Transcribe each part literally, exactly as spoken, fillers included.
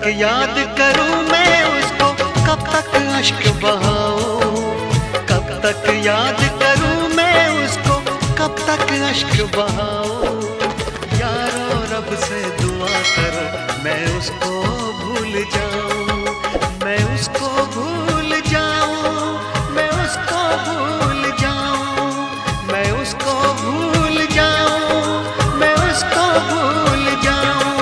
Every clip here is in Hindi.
तक याद करूं मैं उसको, कब तक अश्क बहाऊं, कब तक याद करूं मैं उसको, कब तक अश्क बहाऊं। यारो रब से दुआ करो मैं उसको भूल जाऊं, मैं उसको भूल जाऊं, मैं उसको भूल जाऊं, मैं उसको भूल जाऊं, मैं उसको भूल जाऊं।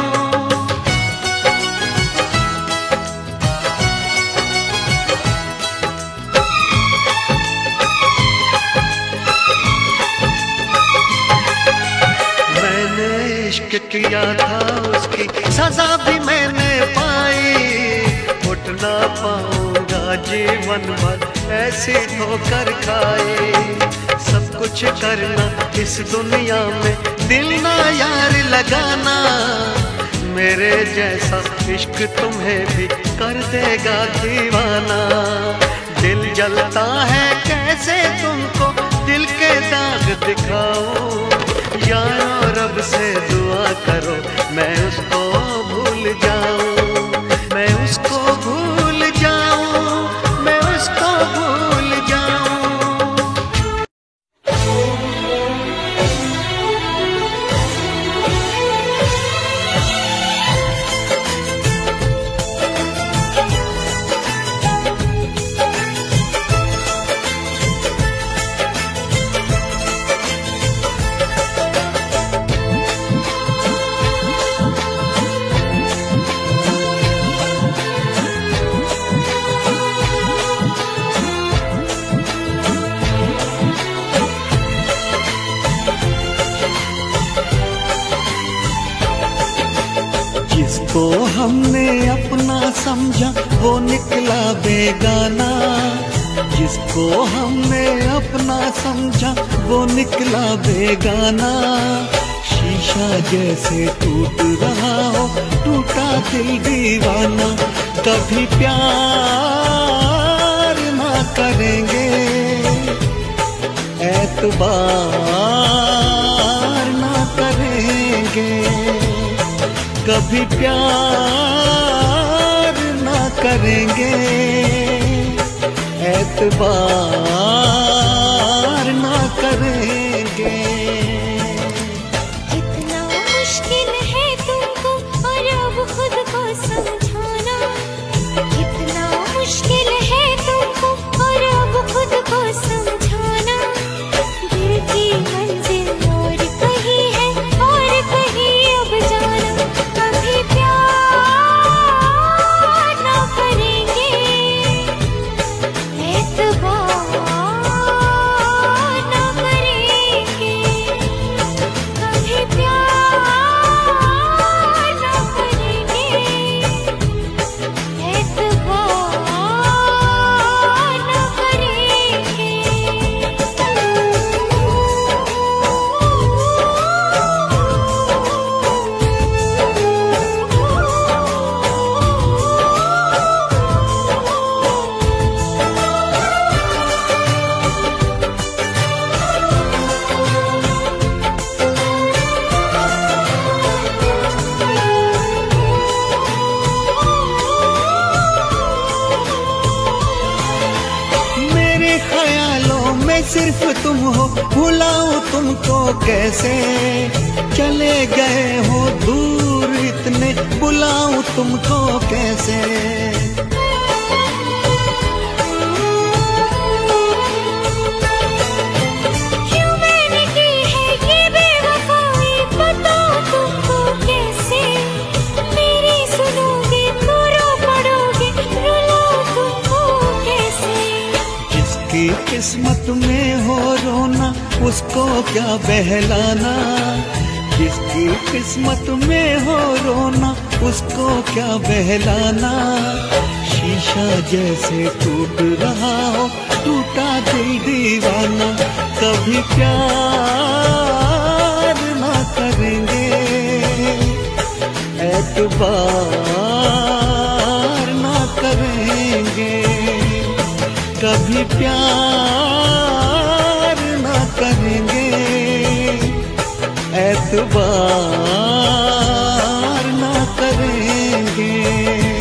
मैंने इश्क किया था उसकी सजा भी मैंने पाई, उठ ना पाऊंगा जीवन भर ऐसी ठोकर खाए। सब कुछ करना इस दुनिया में, दिल ना यार लगाना, मेरे जैसा इश्क तुम्हें भी कर देगा दीवाना। दिल जलता है कैसे तुमको दिल के दाग दिखाऊं, यारो रब से दुआ करो मैं उसको भूल जाऊं, मैं उसको भूल जाऊं, मैं उसको भूल जाऊं। जिसको हमने अपना समझा वो निकला बेगाना, जिसको हमने अपना समझा वो निकला बेगाना। शीशा जैसे टूट रहा हो टूटा दिल दीवाना, कभी प्यार ना करेंगे, एतबार ना करेंगे, कभी प्यार ना करेंगे, एतबार ना करेंगे। कितना मुश्किल है तुमको और अब खुद को समझाना, कितना मुश्किल है तुमको और अब खुद को समझाना। दिल की मंजिल और कहीं है और कहीं अब जाना, कभी प्यार ना करेंगे, एतबार ना करेंगे, कभी प्यार ना करेंगे, एतबार ना करेंगे। मेरे ख्यालों में सिर्फ तुम हो, भुलाऊं तुमको कैसे, चले गए हो दूर इतने, बुलाऊं तुमको कैसे। क्यों मैंने की है ये बेवफाई, बताओ तुमको कैसे। मेरी सुनोगे तो रो पड़ोगे, रुलाऊं तुमको कैसे। जिसकी किस्मत में हो रोना उसको क्या बहलाना, जिसकी किस्मत में हो रोना उसको क्या बहलाना। शीशा जैसे टूट रहा हो टूटा दिल दीवाना, कभी प्यार ना करेंगे, एतबार ना करेंगे, कभी प्यार ना करेंगे, एतबार ना करेंगे।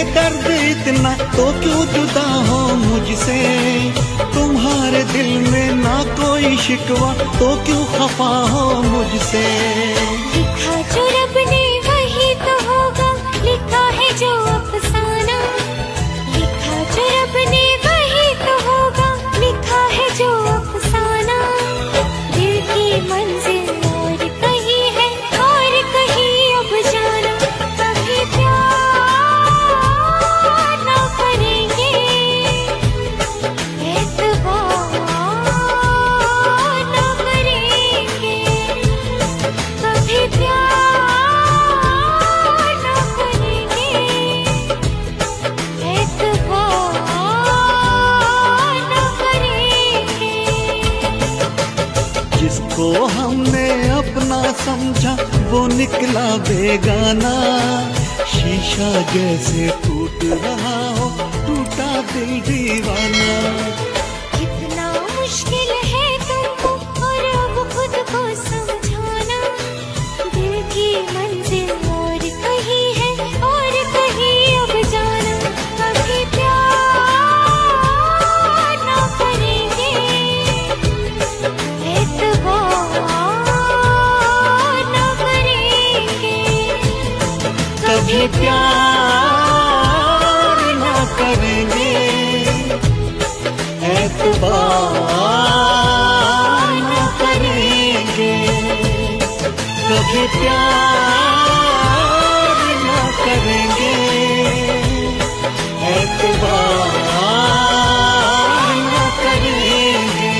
दर्द इतना तो क्यों जुदा हो मुझसे, तुम्हारे दिल में ना कोई शिकवा तो क्यों खफा हो मुझसे। लिखा जो रब ने वही तो होगा, लिखा है जो अफसाना, लिखा जो रब ने वही तो होगा, लिखा है जो अफसाना। दिल की मंजिल और कहीं है और कहीं अब जाना, कभी प्यार ना करेंगे, एतबार ना करेंगे, कभी प्यार ना करेंगे, एतबार ना करेंगे। जिसको हमने अपना समझा वो निकला बेगाना, शीशा जैसे टूट रहा हो टूटा दिल दीवाना। कितना मुश्किल है तुमको और अब खुद को समझाना, दिल की मंजिल और कहीं है और कहीं अब जाना, कभी प्यार ना करेंगे, एतबार ना करेंगे, कभी प्यार ना करेंगे, एतबार ना करेंगे, कभी प्यार ना करेंगे, एतबार ना करेंगे।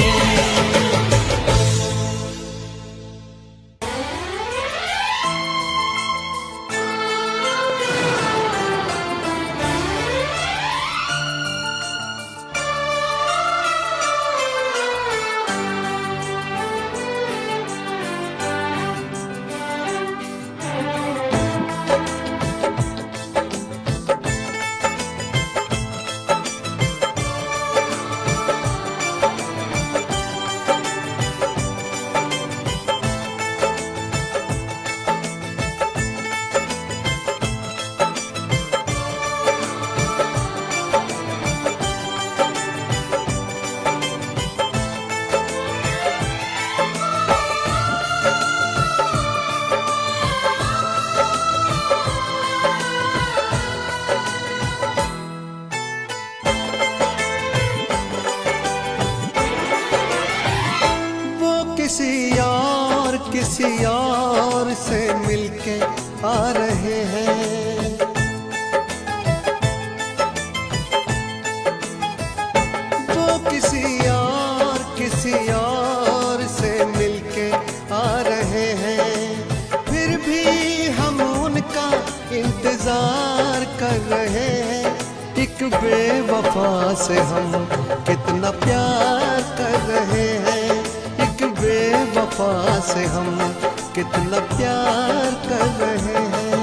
किसी यार किसी यार से मिलके आ रहे हैं, वो किसी यार किसी यार से मिलके आ रहे हैं, फिर भी हम उनका इंतजार कर रहे हैं। एक बेवफा से हम कितना प्यार कर रहे हैं, बेवफा से हम कितना प्यार कर रहे हैं।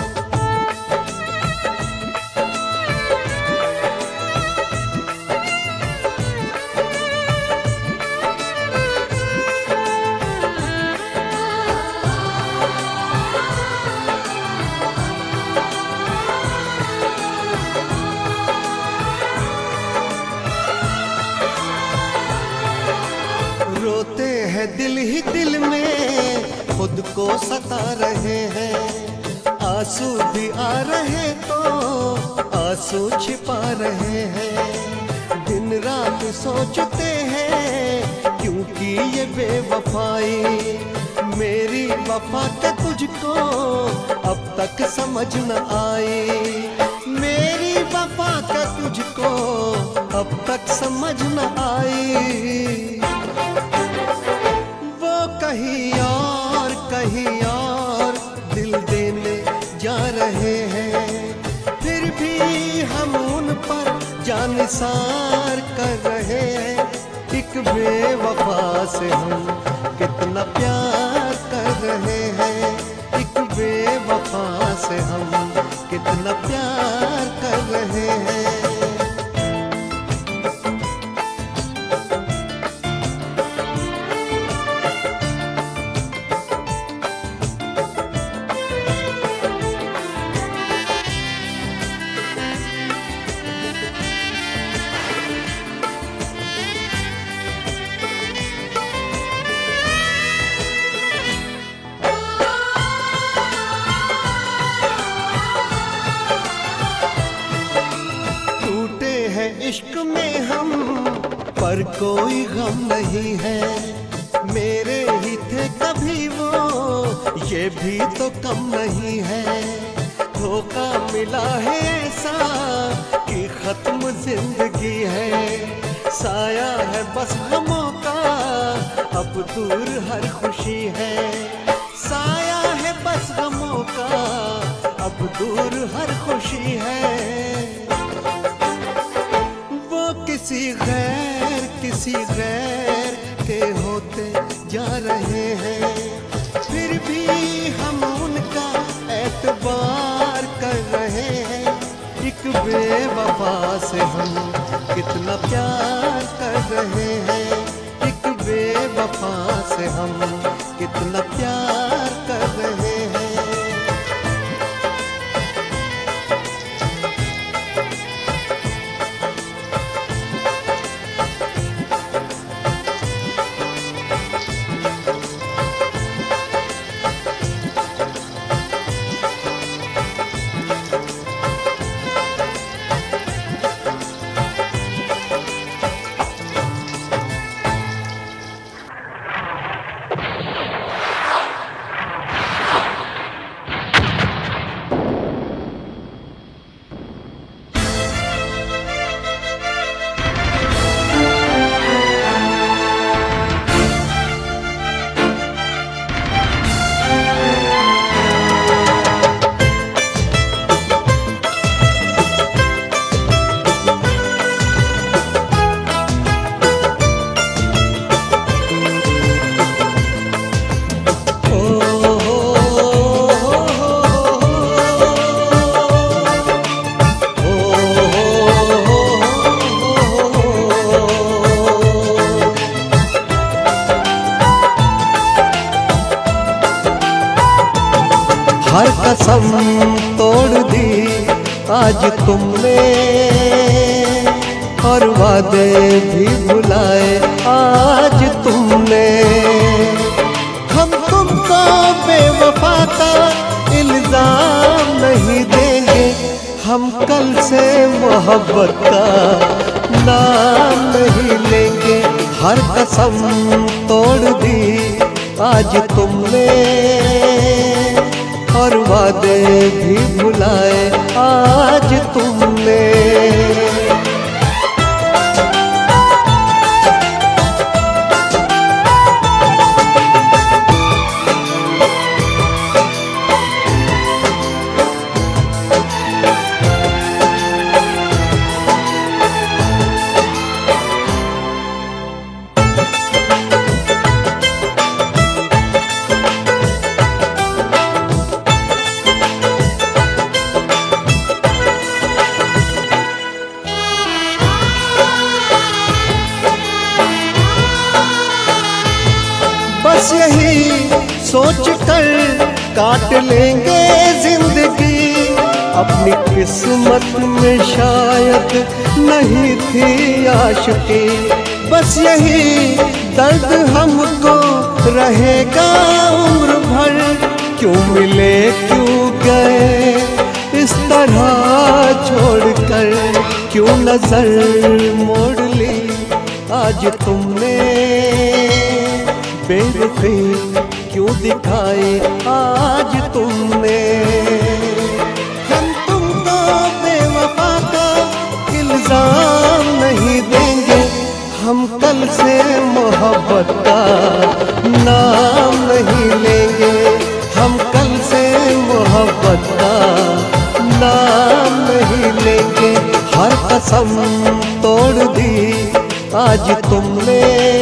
रोते हैं दिल ही दिल में, खुद को सता रहे हैं, आंसू भी आ रहे तो आंसू छिपा रहे हैं। दिन रात सोचते हैं क्योंकि ये बेवफाई, मेरी वफा के तुझको अब तक समझ न आई, मेरी वफा का तुझको अब तक समझ न आई। वो कहीं और कहीं और दिल देने जा रहे हैं, फिर भी हम उन पर जानिसार कर रहे हैं। एक बेवफा से हम कितना प्यार कर रहे हैं, एक बेवफा से हम कितना प्यार कर रहे हैं। पर कोई गम नहीं है। मेरे ही थे कभी वो, ये भी तो कम नहीं है। धोखा मिला है ऐसा कि खत्म जिंदगी है। साया है बस गमों का, अब दूर हर खुशी है। साया है बस गमों का, अब दूर हर खुशी है। वो किसी गैर किसी गैर के होते जा रहे हैं, फिर भी हम उनका एतबार कर रहे हैं। एक बेवफा से हम कितना प्यार कर रहे हैं, एक बेवफा से हम कितना प्यार कर रहे हैं। हर कसम तोड़ दी आज तुमने, और वादे भी भुलाए आज तुमने। हम तुमको बेवफा का इल्जाम नहीं देंगे, हम कल से मोहब्बत का नाम नहीं लेंगे। हर कसम तोड़ दी आज तुमने, और वादे भी भुलाए आज तुमने। बस यही सोच कर काट लेंगे जिंदगी, अपनी किस्मत में शायद नहीं थी आशिकी। बस यही दर्द हमको रहेगा उम्र भर, क्यों मिले क्यों गए इस तरह छोड़कर, क्यों नजर मोड़ ली आज तुमने। बेरुखी क्यों दिखाई आज तुमने। हम तुमको बेवफा का इल्जाम नहीं देंगे, हम कल से मोहब्बत का नाम नहीं लेंगे। हम कल से मोहब्बत का नाम नहीं लेंगे। हर कसम तोड़ दी आज तुमने,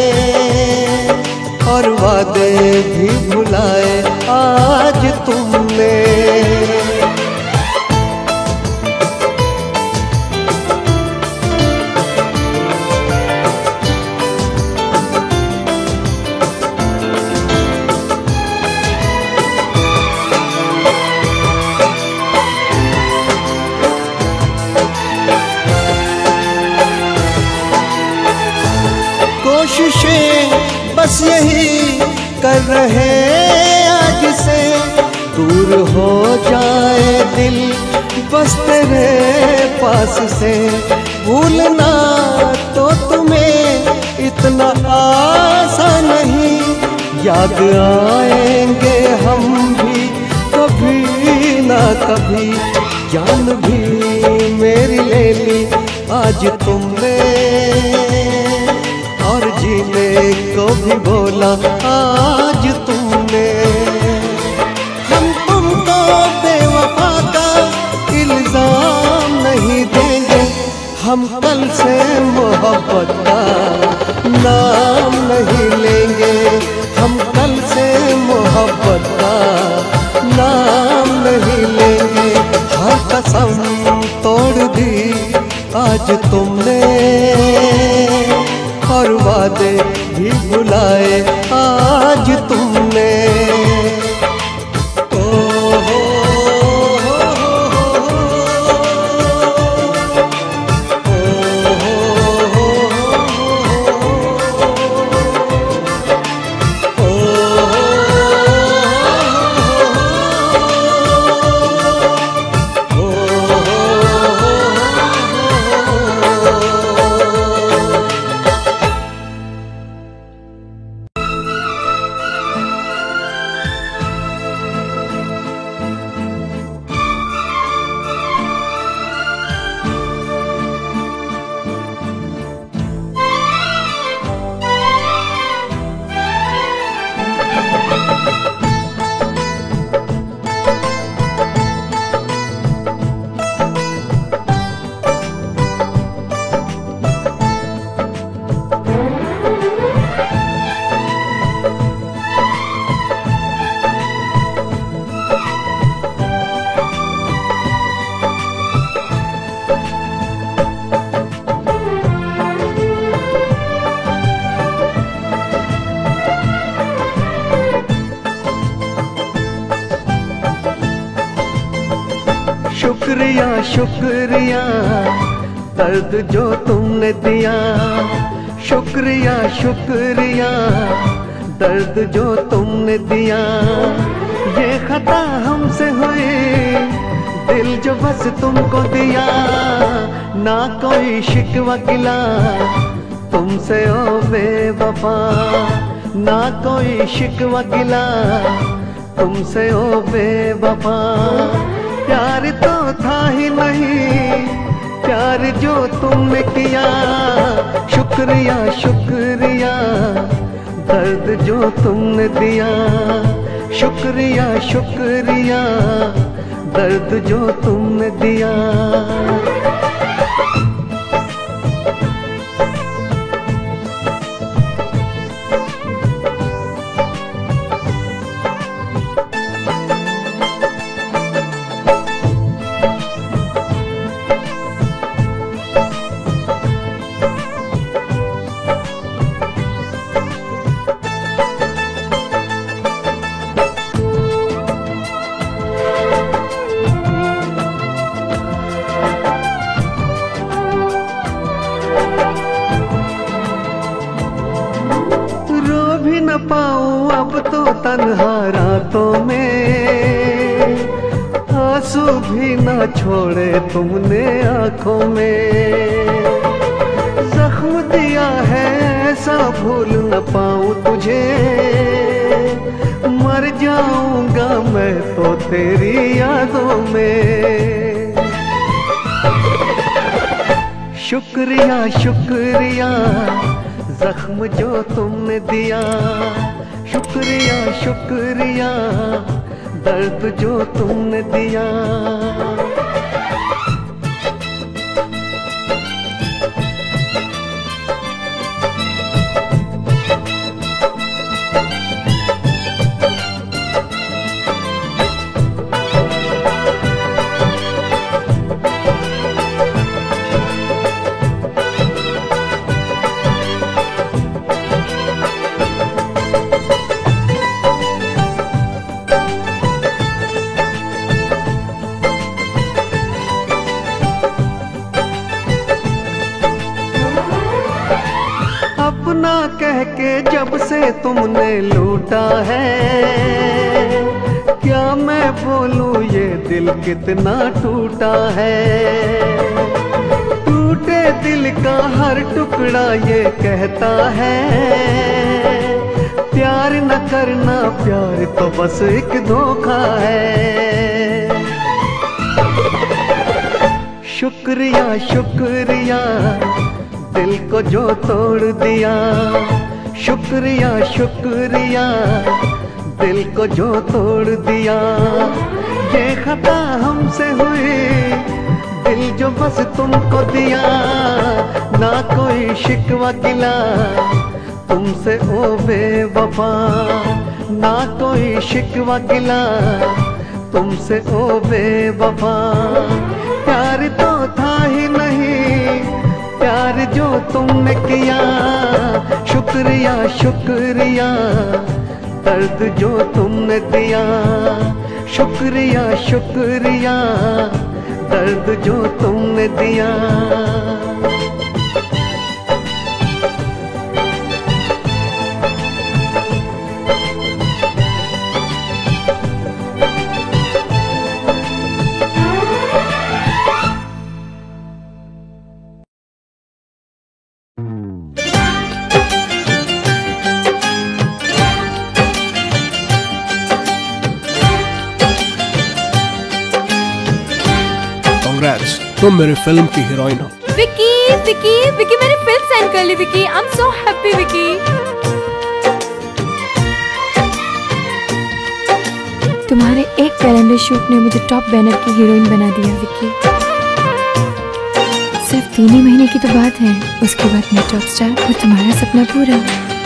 और वादे भी भुलाए आज तुमने। कोशिशें बस यही कर रहे आज से, दूर हो जाए दिल बस तेरे पास से। भूलना तो तुम्हें इतना आसान नहीं, याद आएंगे हम भी कभी ना कभी। जान भी मेरी ले ली आज तुमने, और जीने को भी बोला आज तुमने। हम तुमको बेवफा का इल्जाम नहीं देंगे, हम कल से मोहब्बत का नाम नहीं लेंगे, हम कल से मोहब्बत का नाम नहीं लेंगे। हर कसम तोड़ दी आज तुमने, और वादे भी भुलाए आज तुमने। शुक्रिया शुक्रिया दर्द जो तुमने दिया, शुक्रिया शुक्रिया दर्द जो तुमने दिया। ये खता हमसे हुई, दिल जो बस तुमको दिया। ना कोई शिकवा गिला तुमसे ओ बेवफा, ना कोई शिकवा गिला तुमसे ओ बेवफा। प्यार तो था ही नहीं, प्यार जो तुमने किया। शुक्रिया शुक्रिया दर्द जो तुमने दिया, शुक्रिया शुक्रिया दर्द जो तुमने दिया। पाऊं अब तो तन्हा रातों में, आंसू भी ना छोड़े तुमने आंखों में। जख्म दिया है ऐसा भूल न पाऊं तुझे, मर जाऊंगा मैं तो तेरी यादों में। शुक्रिया शुक्रिया जख्म जो तुमने दिया, शुक्रिया शुक्रिया दर्द जो तुमने दिया। अपना कह के जब से तुमने लूटा है, क्या मैं बोलूं ये दिल कितना टूटा है। टूटे दिल का हर टुकड़ा ये कहता है, प्यार न करना प्यार तो बस एक धोखा है। शुक्रिया शुक्रिया दिल को जो तोड़ दिया, शुक्रिया शुक्रिया दिल को जो तोड़ दिया। ये खता हमसे हुई, दिल जो बस तुमको दिया, ना कोई शिकवा गिला तुमसे ओ बेवफा, ना कोई शिकवा गिला तुमसे ओ बेवफा। प्यार तो था ही नहीं प्यार जो तुमने किया, शुक्रिया शुक्रिया दर्द जो तुमने दिया, शुक्रिया शुक्रिया दर्द जो तुमने दिया। तुम मेरी फिल्म की हीरोइन हो। विकी विकी विकी मैंने फिल्म साइन कर ली Vicky. I am so happy Vicky. तुम्हारे एक कैलेंडर शूट ने मुझे टॉप बैनर की हीरोइन बना दिया विकी। सिर्फ तीन ही महीने की तो बात है, उसके बाद मैं टॉप स्टार और तुम्हारा सपना पूरा।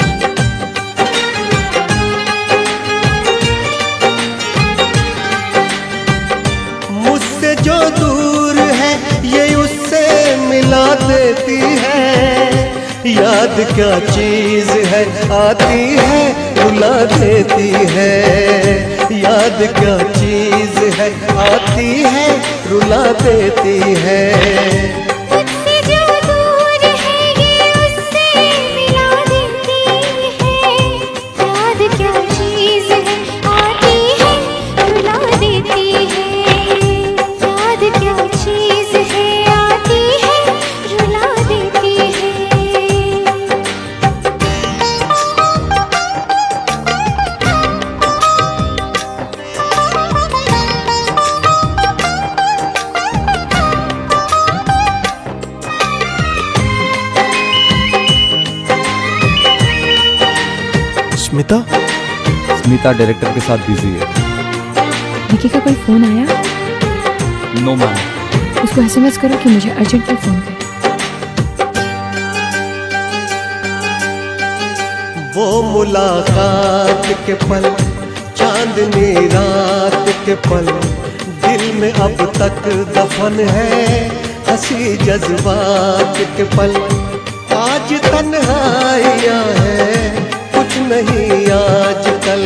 मुझसे जो दूर है ये उससे मिला देती है, याद क्या चीज है आती है रुला देती है, याद क्या चीज है आती है रुला देती है। मुझसे जो दूर है ये उससे मिला देती है, याद क्या चीज है आती है रुला देती है, याद क्या चीज है आती है रुला देती है। स्मिता स्मिता डायरेक्टर के साथ बिजी है। विकी का कोई फोन आया? No ma'am. उसको एसएमएस करो कि मुझे अर्जेंटली फोन करे। वो मुलाकात के पल चांदनी रात के पल दिल में अब तक दफन है, हंसी जज्बात के पल आज तन्हाइयाँ है कुछ नहीं आजकल।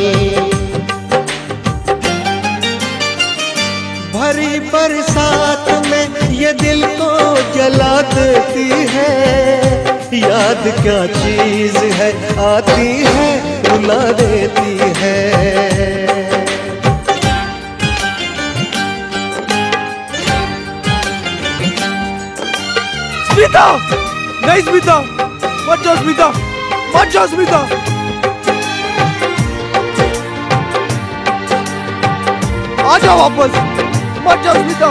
भरी बरसात में ये दिल को जला देती है, याद क्या चीज है आती है रुला देती है। स्मिता नहीं, स्मिता मत जाओ, स्मिता मत जाओ, स्मिता आ जाओ वापस, मत जाओ स्मिता।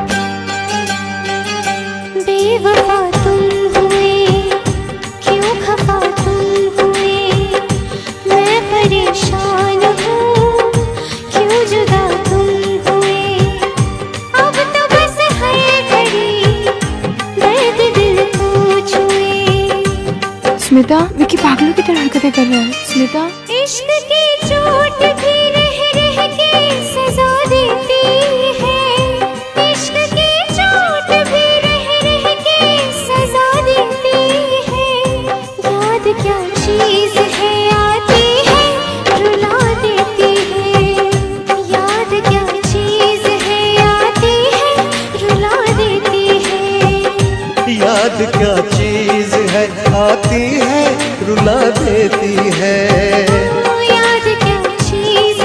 बेवफा तुम हुए क्यों खफा तुम हुए, मैं परेशान हूँ क्यों जुदा तुम हुए। अब तो बस हर घड़ी दर्द दिल को छुए। स्मिता विकी पागलों की तरह हरकतें कर रहा है। स्मिता इश्क की चोट भी रह रह के सजा देती है, इश्क की चोट भी रह रह के सजा देती है। याद क्या चीज है आती है रुला देती है, याद क्या चीज है आती है रुला देती है। याद क्या चीज है आती है रुला देती है, याद क्या चीज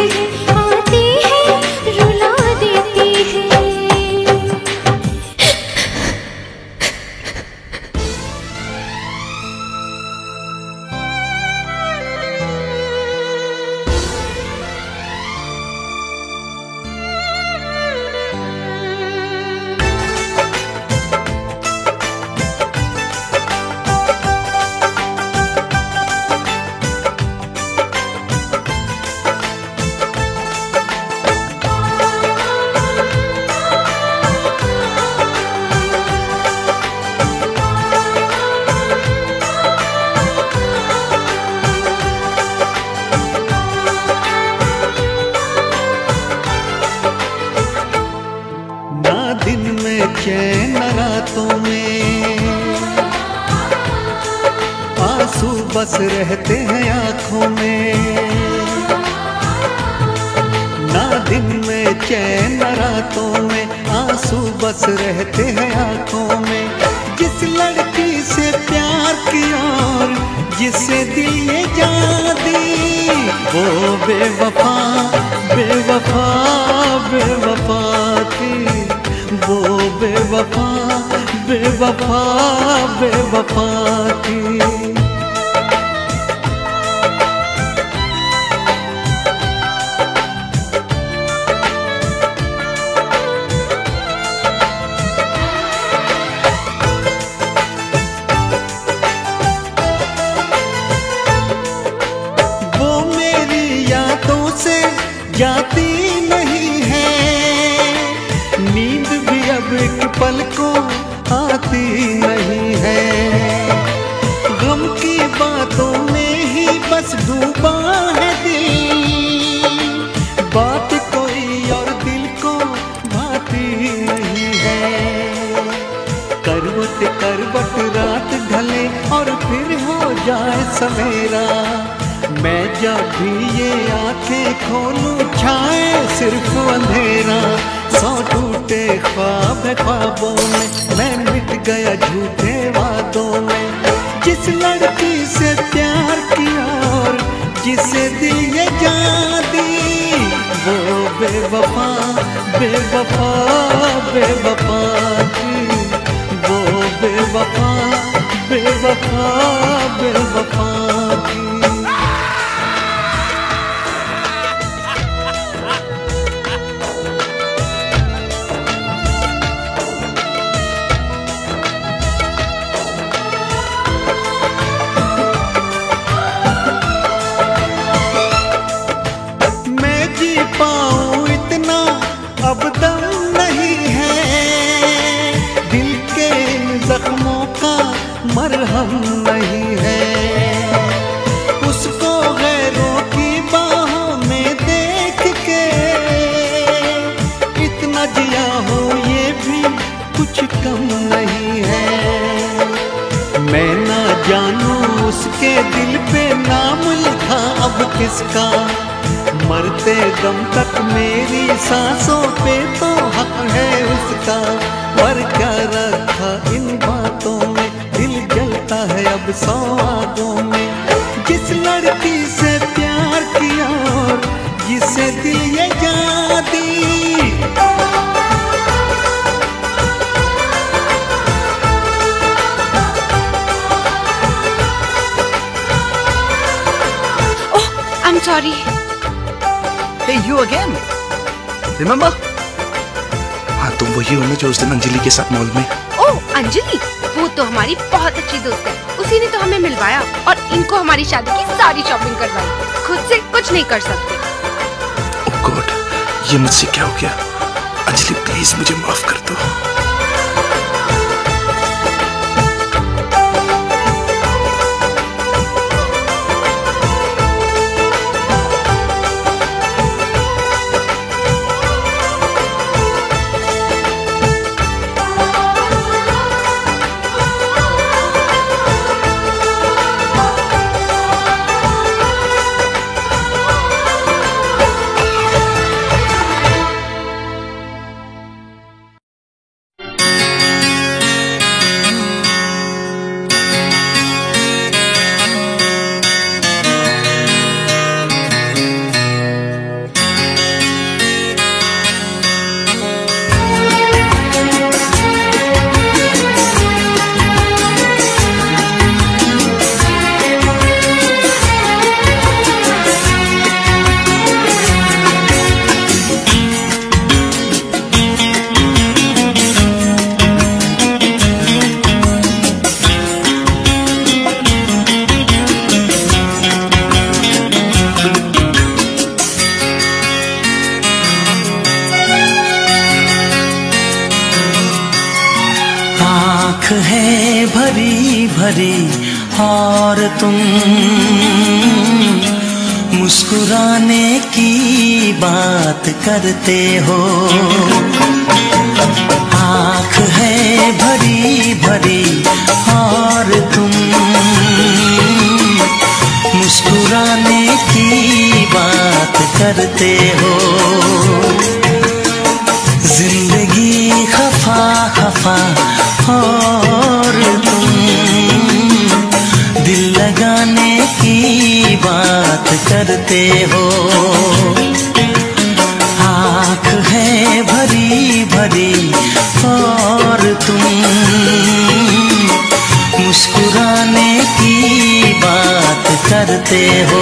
चैन रातों में, आंसू बस रहते हैं आंखों में। ना दिन में चैन रातों में, आंसू बस रहते हैं आंखों में। जिस लड़की से प्यार किया और जिसे दिल ये जान दी, वो बेवफा बेवफा बेवफा थी। वो बेवफा बेवफा बेवफा थी। जाती नहीं है नींद भी अब एक पल को आती नहीं है। गम की बातों में ही बस डूबा है दिल, बात कोई और दिल को भाती नहीं है। करवट करवट रात ढले और फिर हो जाए सवेरा, मैं जब भी ये आंखें खोलूं छाए सिर्फ अंधेरा। सौ टूटे ख्वाब ख्वाबों में, मैं मिट गया झूठे वादों में। जिस लड़की से प्यार किया और जिसे दिल ये जान दी, वो बेवफा बेवफा बेवफा थी। वो बेवफा बेवफा बेवफा थी। पाऊं इतना अब दम नहीं है, दिल के इन जख्मों का मरहम नहीं है। उसको गैरों की बाहों में देख के इतना जिया हो ये भी कुछ कम नहीं है। मैं ना जानूं उसके दिल पे नाम लिखा अब किसका, मरते दम तक मेरी सांसों पे तो हक है उसका। पर क्या रखा इन बातों में, दिल जलता है अब सौ आगों में। जिस लड़की से प्यार किया और जिसे दिल ये जान दी, oh I am sorry. Hey, you again? Remember? हाँ, तुम वही हो ना जो उस दिन अंजलि के साथ मॉल में। ओह अंजलि, वो तो हमारी बहुत अच्छी दोस्त है। उसी ने तो हमें मिलवाया और इनको हमारी शादी की सारी शॉपिंग करवाई। खुद से कुछ नहीं कर सकते। ओह गॉड, ये मुझसे क्या हो गया? अंजलि प्लीज मुझे माफ कर दो। आँख है भरी भरी और तुम मुस्कुराने की बात करते हो। आँख आँख है भरी भरी और तुम मुस्कुराने की बात करते हो। जिंदगी खफा खफा और तुम दिल लगाने की बात करते हो। आँख है भरी भरी और तुम मुस्कुराने की बात करते हो।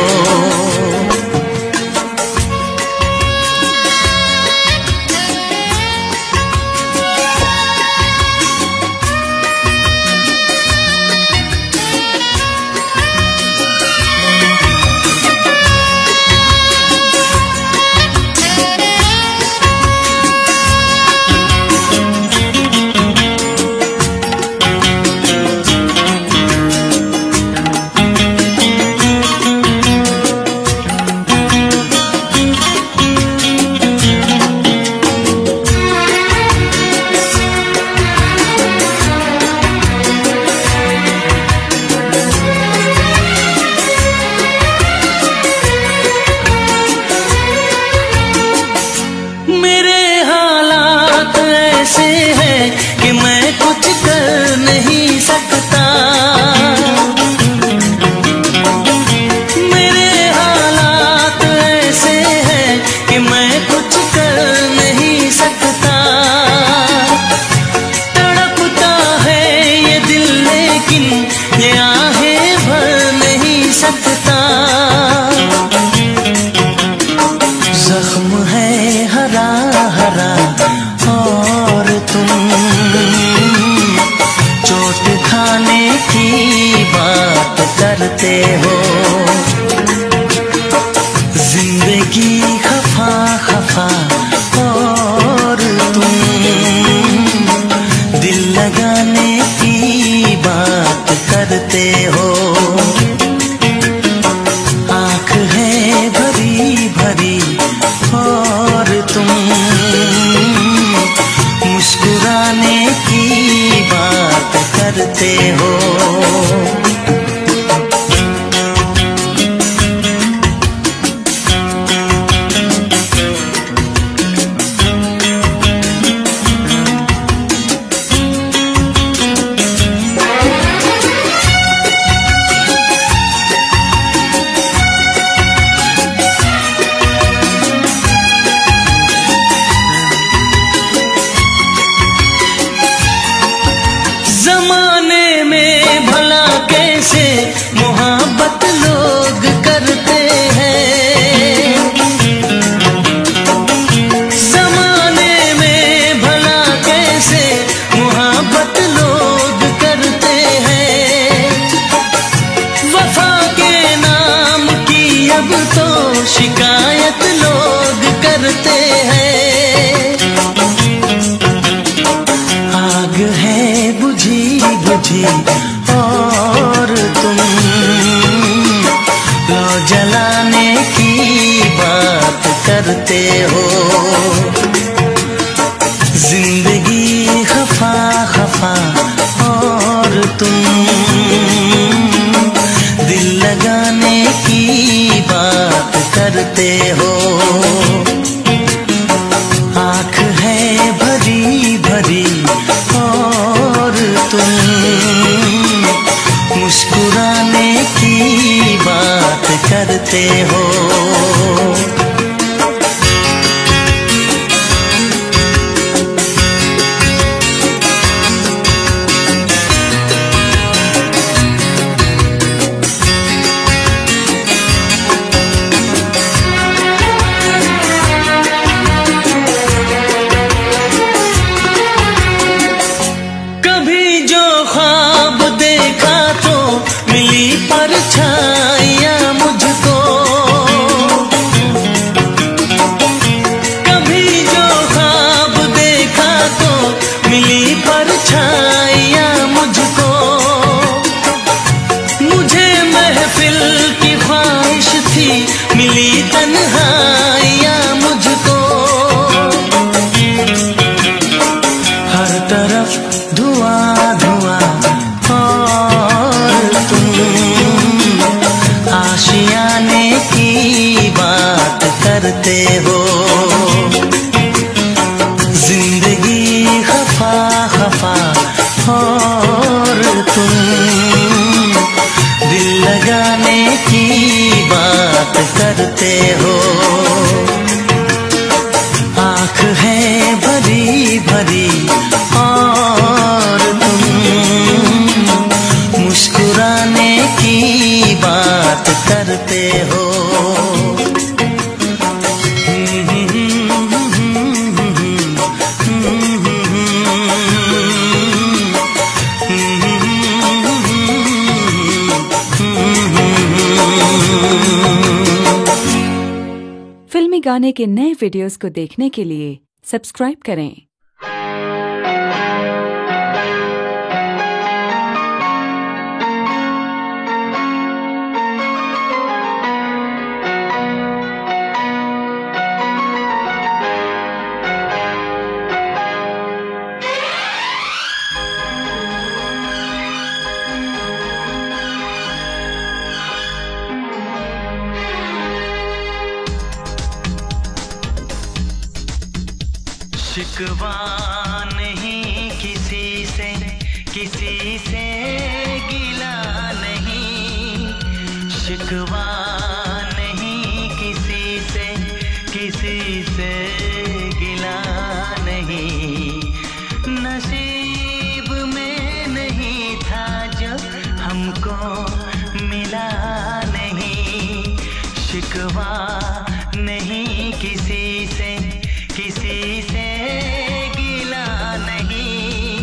परछाइयाँ मुझको करते हो। जिंदगी खफा खफा और तुम दिल लगाने की बात करते हो। आँख है भरी भरी और तुम मुस्कुराने की बात करते हो। फिल्मी गाने के नए वीडियोस को देखने के लिए सब्सक्राइब करें। शिकवा नहीं किसी से, किसी से गिला नहीं। शिकवा नहीं किसी से, किसी से गिला नहीं। नसीब में नहीं था जो हमको मिला नहीं। शिकवा नहीं किसी से, किसी से गिला नहीं।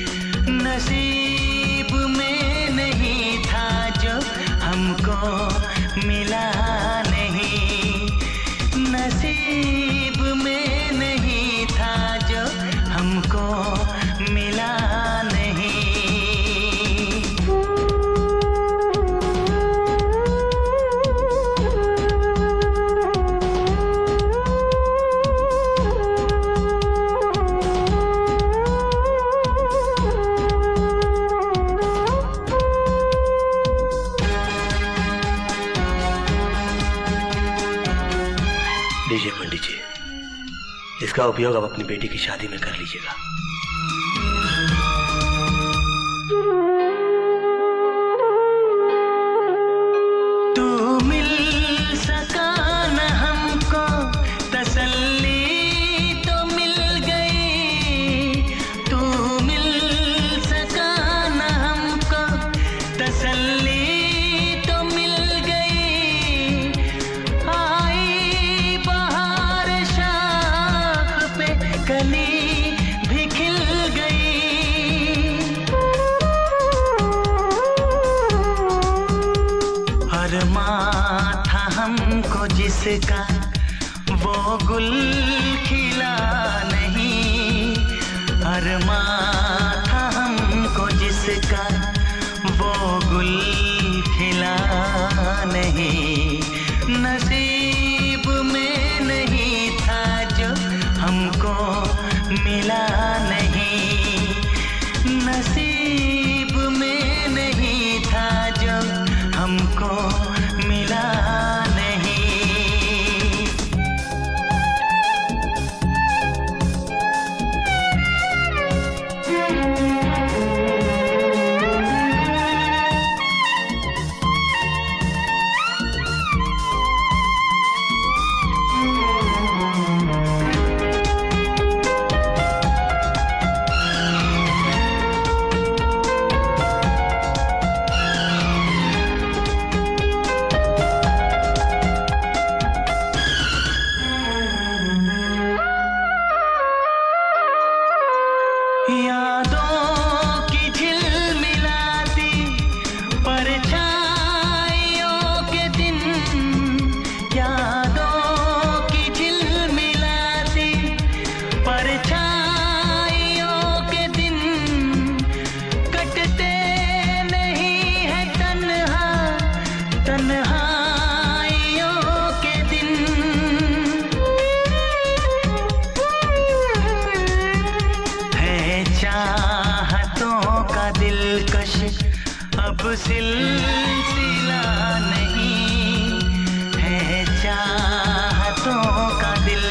नसीब में नहीं था जो हमको मिला नहीं। नसीब में नहीं था जो हमको मिला नहीं। लीजिए पंडित जी, इसका उपयोग आप अपनी बेटी की शादी में कर लीजिएगा। तू मिल सका न हमको तसल्ली तो मिल गई। तू मिल सका न हमको तसल्ली तो मिल गई। आई बहार शाख पे कली भी खिल गई। अरमां था हमको जिसका वो गुल खिला नहीं। अरमां था हमको जिसका वो गुल खिला नहीं। नसीब में नहीं था जो हमको मिला नहीं। नसीब में नहीं था जो हमको मिला नहीं।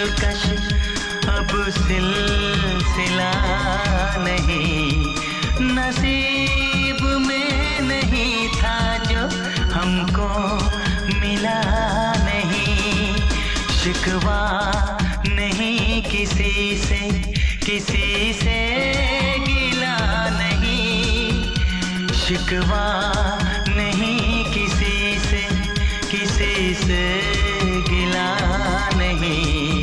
दिलकश अब सिलसिला नहीं, नसीब में नहीं था जो हमको मिला नहीं। शिकवा नहीं किसी से, किसी से गिला नहीं, शिकवा नहीं किसी से, किसी से गिला नहीं।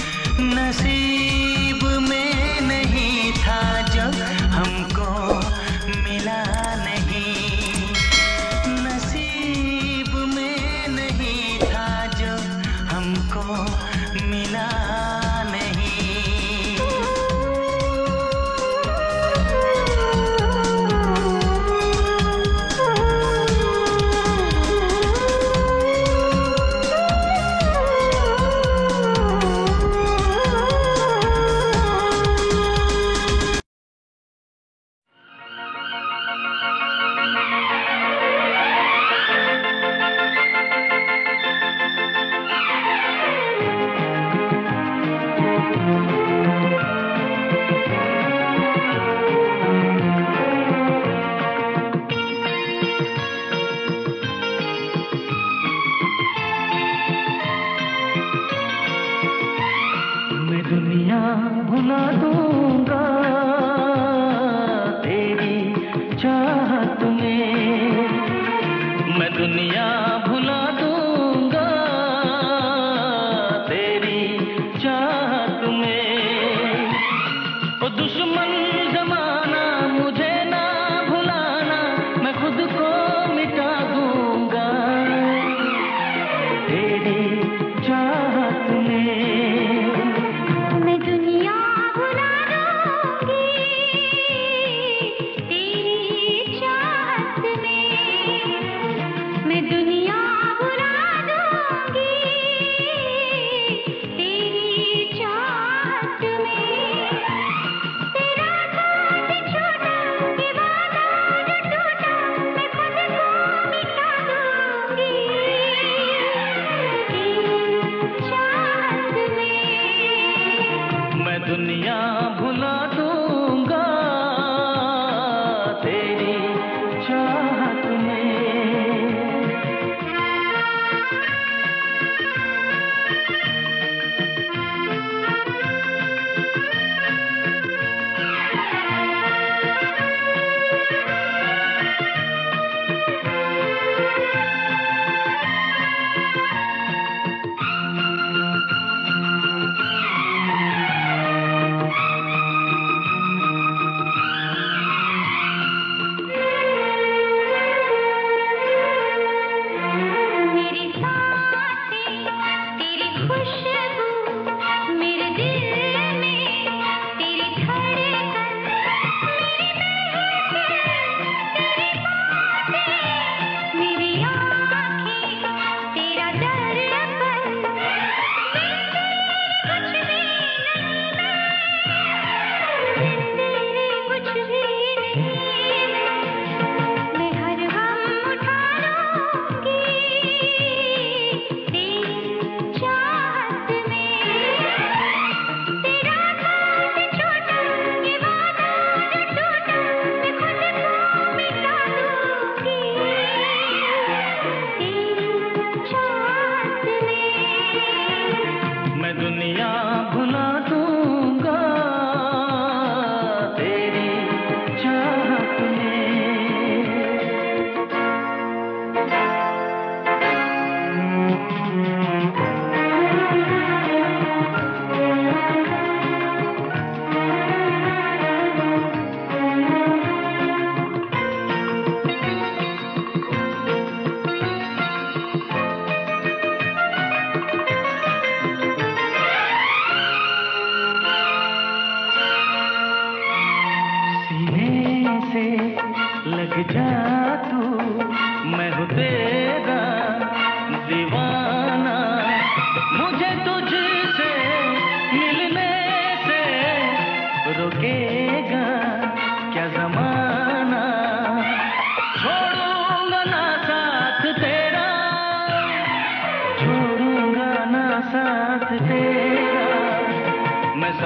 नसीब में नहीं था जो हमको मिला नहीं, नसीब में नहीं था जो हमको मिला नहीं। भुला दूंगा तेरी चाहत में, मैं दुनिया भुला दूंगा तेरी चाहत में। ओ दुश्मन जमाना मुझे ना भुलाना, मैं खुद को मिटा दूंगा तेरी चाहत में। दुनिया भुला दूंगा तेरी चाहत में।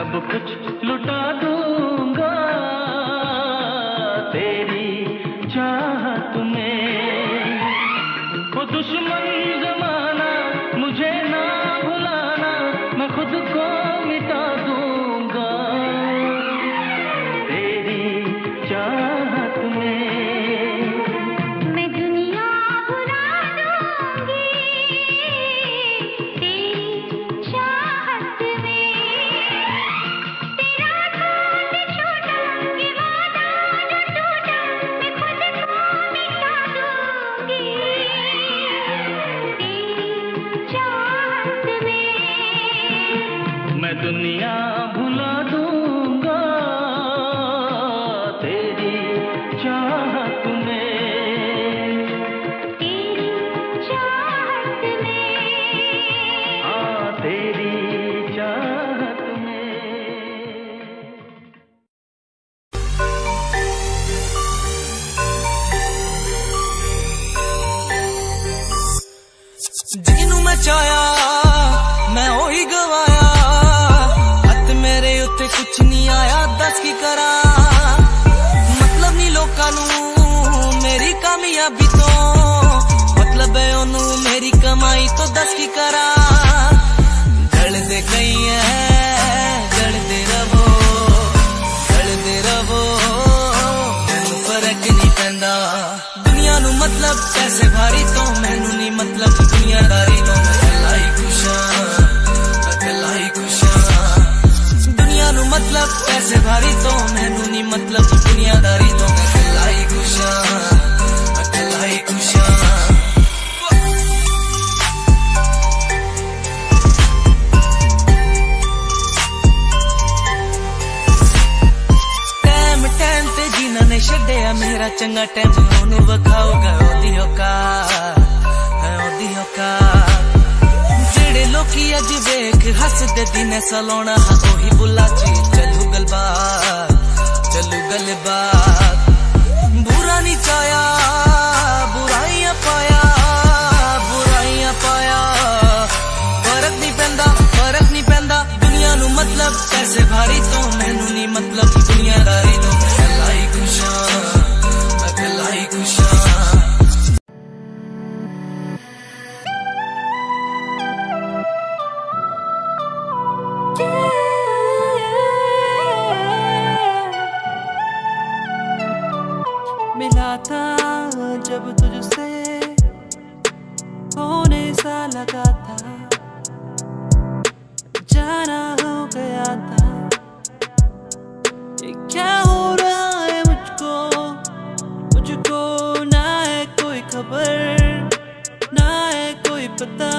सब कुछ लुटा दूंगा तेरी चाहत में। वो दुश्मन जमाना मुझे ना भुलाना, मैं खुद को मिटा दूंगा तेरी चाहत में। मैं दुनिया भुला दूंगी तेरी चाहत में। तेरा साथ छोटा ये वादा जो टूटा, मैं खुद को मिटा दूंगी तेरी चाहत में। मैं दुनिया भुला दूंगा तेरी चाहत में। तेरी चाहत में। हाँ तेरी चाहत में। ਜਿਹਨੂੰ ਮੈਂ ਚਾਹਿਆ ਮੈਂ ਉਹੀ ਗਵਾਇਆ, ਹੱਥ ਮੇਰੇ ਉੱਤੇ ਕੁਛ ਨਹੀਂ ਆਇਆ, ਦੱਸ ਕੀ ਕਰਾਂ। ਮਤਲਬ ਨਹੀਂ ਲੋਕਾਂ ਨੂੰ ਮੇਰੀ ਕਾਮਯਾਬੀ ਤੋਂ, ਮਤਲਬ ਹੈ ਉਹਨੂੰ ਮੇਰੀ ਕਮਾਈ ਤੋਂ, ਦੱਸ ਕੀ ਕਰਾਂ। ਜਲਦੇ ਕਈ ਐ ਜਲਦੇ ਰਵੋ ਜਲਦੇ ਰਵੋ, ਮੈਨੂੰ ਫਰਕ ਨਹੀਂ ਪੈਂਦਾ। ਦੁਨੀਆ ਨੂੰ ਮਤਲਬ ਪੈਸੇ ਭਾਰੀ ਤੋਂ, ਮੈਨੂੰ ਨਹੀਂ ਮਤਲਬ ਦੁਨੀਆਦਾਰੀ ਤੋਂ। ਮੈਂ ਇਕੱਲਾ ਹੀ ਖੁਸ਼ ਹਾਂ, ਮੈਂ ਇਕੱਲਾ ਹੀ ਖੁਸ਼ ਹਾਂ। ਦੁਨੀਆ ਨੂੰ ਮਤਲਬ ਪੈਸੇ ਭਾਰੀ ਤੋਂ, ਮੈਨੂੰ ਨਹੀਂ ਮਤਲਬ ਦੁਨੀਆਦਾਰੀ ਤੋਂ। ਮੈਂ ਇਕੱਲਾ ਹੀ ਖੁਸ਼ ਹਾਂ, ਮੈਂ ਇਕੱਲਾ ਹੀ ਖੁਸ਼ ਹਾਂ। ਟਾਈਮ ਟਾਈਮ ਤੇ ਜਿਨ੍ਹਾਂ ਨੇ ਛੱਡਿਆ ਮੇਰਾ ਚੰਗਾ ਟਾਈਮ, ਉਹਨੂੰ ਵਿਖਾਊਗਾ ਉਹਦੀ ਔਕਾਤ, ਉਹਦੀ ਔਕਾਤ। ਜਿਹੜੇ ਲੋਕੀ ਅੱਜ ਵੇਖ ਹੱਸਦੇ ਦਿਨੇ ਸਲਾਉਣਾ, ਉਹੀ ਬੁੱਲਾ ਚ ਚੱਲੂ ਗੱਲਬਾਤ, ਚੱਲੂ ਗੱਲਬਾਤ। ਬੁਰਾ ਨਹੀਂ ਚਾਹਿਆ ਬੁਰਾਈਆਂ ਪਾਇਆ, ਬੁਰਾਈਆਂ ਪਾਇਆ। ਫਰਕ ਨਹੀਂ ਪੈਂਦਾ, ਫਰਕ ਨਹੀਂ ਪੈਂਦਾ। ਦੁਨੀਆ ਨੂੰ ਮਤਲਬ ਪੈਸੇ ਭਾਰੀ ਤੋਂ, ਮੈਨੂੰ ਨਹੀਂ ਮਤਲਬ ਦੁਨੀਆਦਾਰੀ ਤੋਂ। ਮੈਂ ਇਕੱਲਾ ਹੀ ਖੁਸ਼ ਹਾਂ, ਮੈਂ ਇਕੱਲਾ ਹੀ ਖੁਸ਼ ਹਾਂ। मिला था जब तुझसे होने सा लगा था, जाना हो गया था। ये क्या हो रहा है मुझको, मुझको ना है कोई खबर, ना है कोई पता।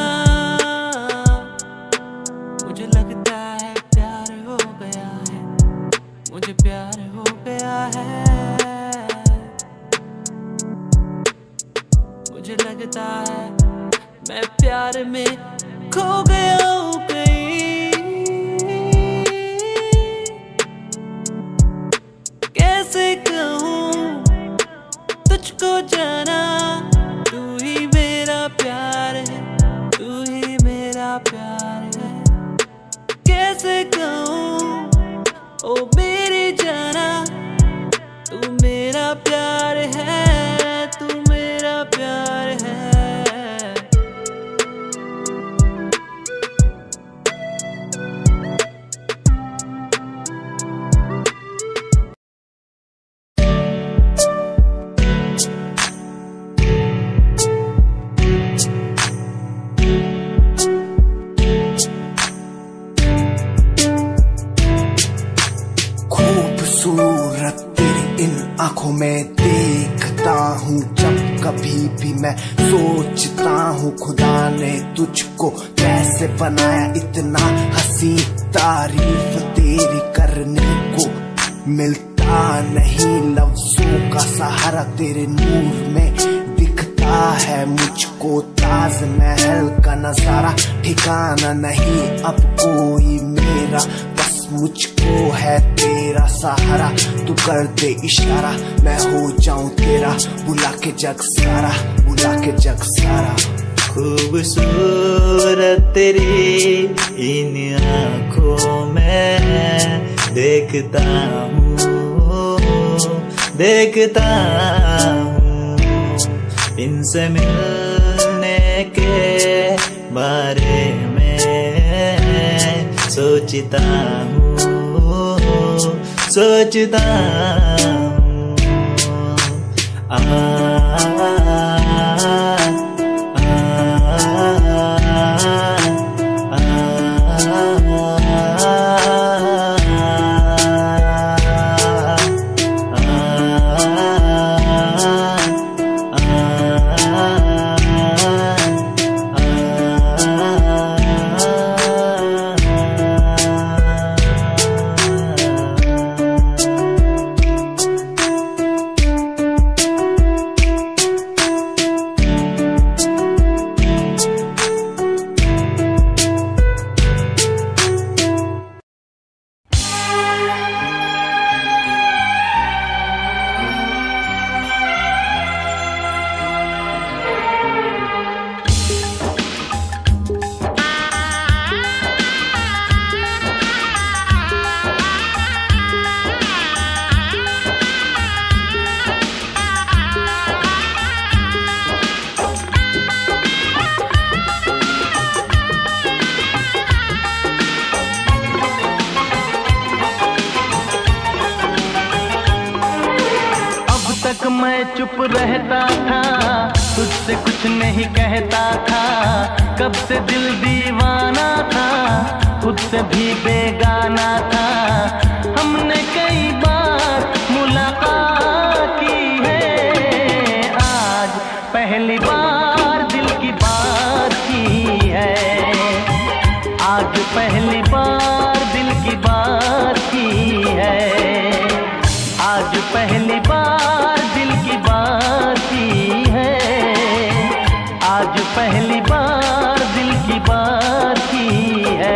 मुझे लगता है प्यार हो गया है, मुझे प्यार हो गया है। मुझे लगता है मैं प्यार में खो गया हूँ कहीं। कैसे कहूँ तुझको जाना, तू ही मेरा प्यार है, तू ही मेरा प्यार है। कैसे कहूँ ओ मेरी जाना, तू मेरा प्यार है, तू मेरा प्यार है। खूबसूरत तेरी इन आंखों में देखता हूँ जब कभी भी मैं सोचता हूँ, खुदा ने तुझको कैसे बनाया इतना हंसी। तारीफ तेरी करने को मिलता नहीं, लफ्जों का सहारा तेरे नूर में दिखता है मुझको। ताजमहल का नजारा ठिकाना नहीं अब कोई मेरा, बस मुझको है तेरा सहारा। तू कर दे इशारा मैं हो जाऊं तेरा, बुला के जग सारा, बुला के जग सारा। खूबसूरत तेरी इन आँखों में देखता हूँ देखता हूँ इनसे मिलने के बारे में सोचता हूँ सोचता हूँ आ, आ, मैं चुप रहता था, तुझसे कुछ नहीं कहता था। कब से दिल दीवाना था, खुद से भी बेगाना था। हमने कई बार मुलाकात की है, आज पहली बार दिल की बात की है। आज पहली बार दिल की बात की है। आज पहली बार दिल की बात की है। आज पहली बार दिल की बात की है।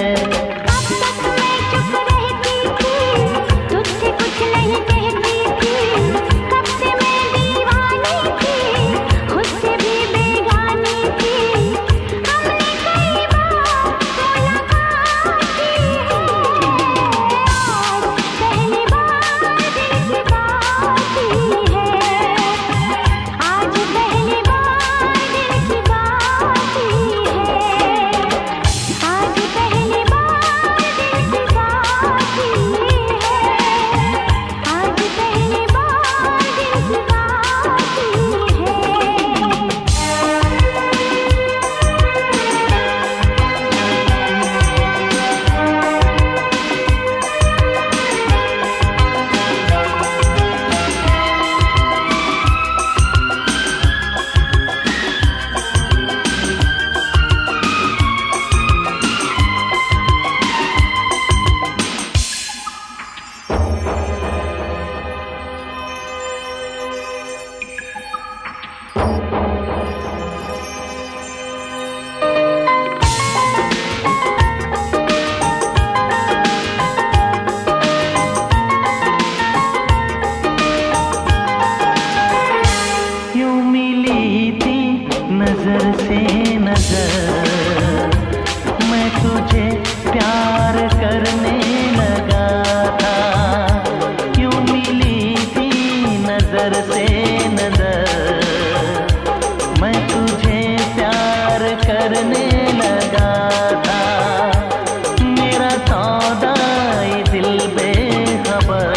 नजर से नजर मैं तुझे प्यार करने लगा था। क्यों मिली थी नजर से नजर मैं तुझे प्यार करने लगा था। मेरा सौदा ये दिल बेखबर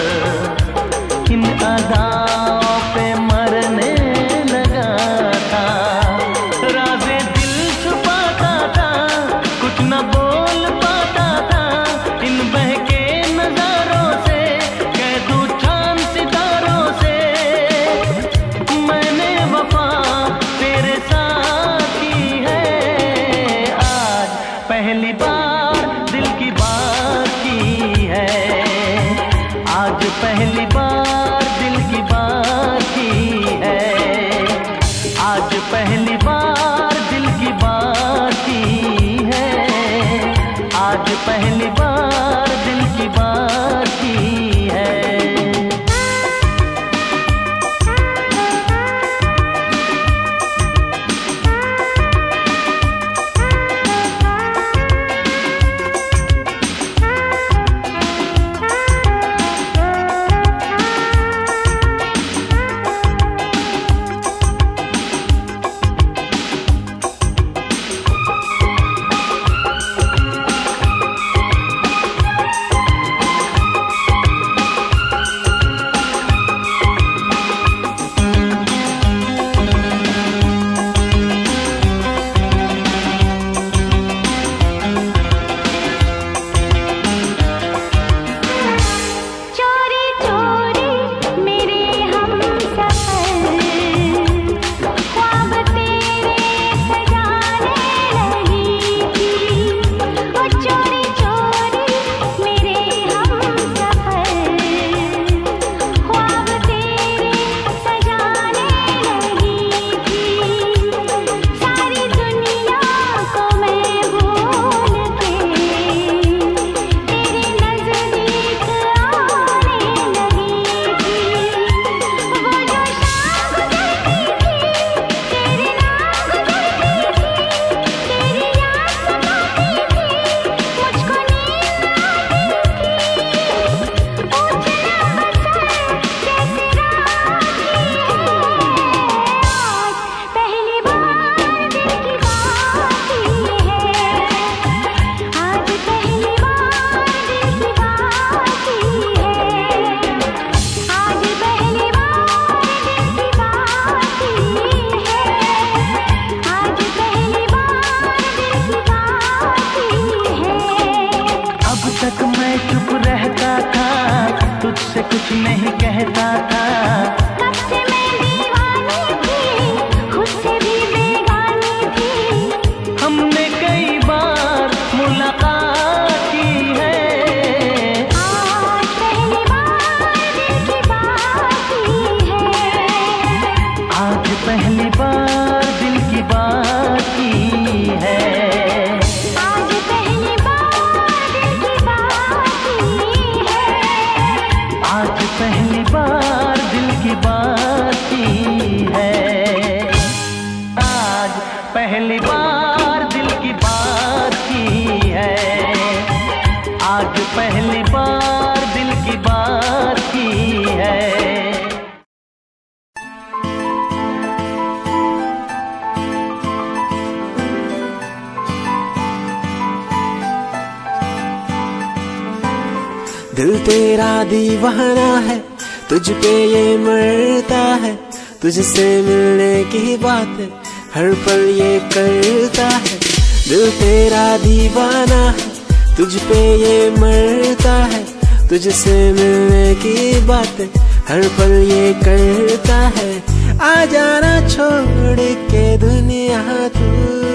इन अदाओं पे मरने लगा था। राज़े दिल छुपाता था, कुछ न बोल पाता था। इन बहके नजारों से कह दूं चांद सितारों से मैंने वफा तेरे साथ की है। आज पहली बार दिल की बात की है। आज पहली बार दिल की बात की है। आज पहली बार दिल की बात की है। आज पहली बार दिल की बात की है। तुझसे कुछ नहीं कहता था। कब से मैं दीवानी थी, खुद से भी बेगानी थी। हमने कई बार मुलाकात की है, आज पहली बार दिल की बात की है। आज पहली बार दिल की बात की है। आज पहली बार दिल की बात की है। आज पहली बार दिल की बात की है। आज पहली बार दिल की बात की है। आज पहली बार दिल की बात की है। दिल तेरा दीवाना है, तुझ पे ये मरता है। तुझसे मिलने की बात हर पल ये करता है। दिल तेरा दीवाना है, तुझ पे ये मरता है। तुझसे मिलने की बात हर पल ये करता है। आ जाना छोड़ के दुनिया तू,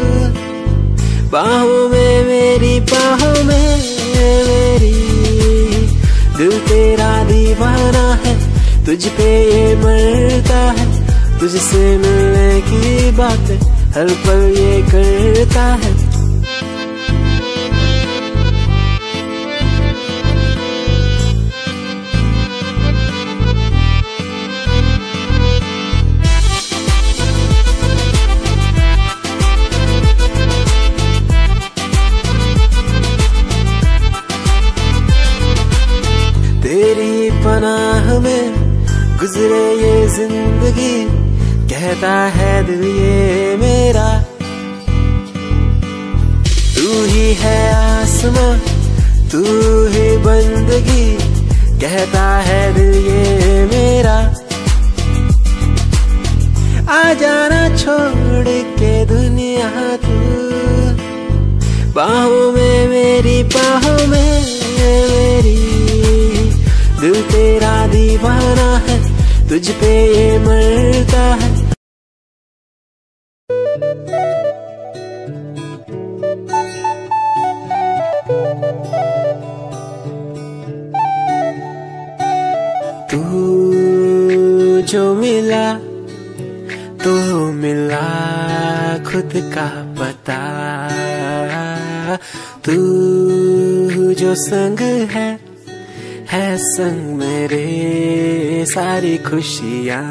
बाहों में मेरी बाहों में मेरी। दिल तेरा दीवाना है, तुझ पे ये मरता है। तुझसे मिलने की बात हर पल ये करता है। तेरी पनाह में गुजरे ये जिंदगी, कहता है दिल ये मेरा। तू ही है आसमां, तू ही बंदगी, कहता है दिल ये मेरा। आ जाना छोड़ के दुनिया तू, बाहों में मेरी बाहों में मेरी। दिल तेरा दीवाना है, तुझ पे ये मरता है। तू जो मिला तो मिला खुद का पता। तू जो संग है है संग मेरे सारी खुशियाँ।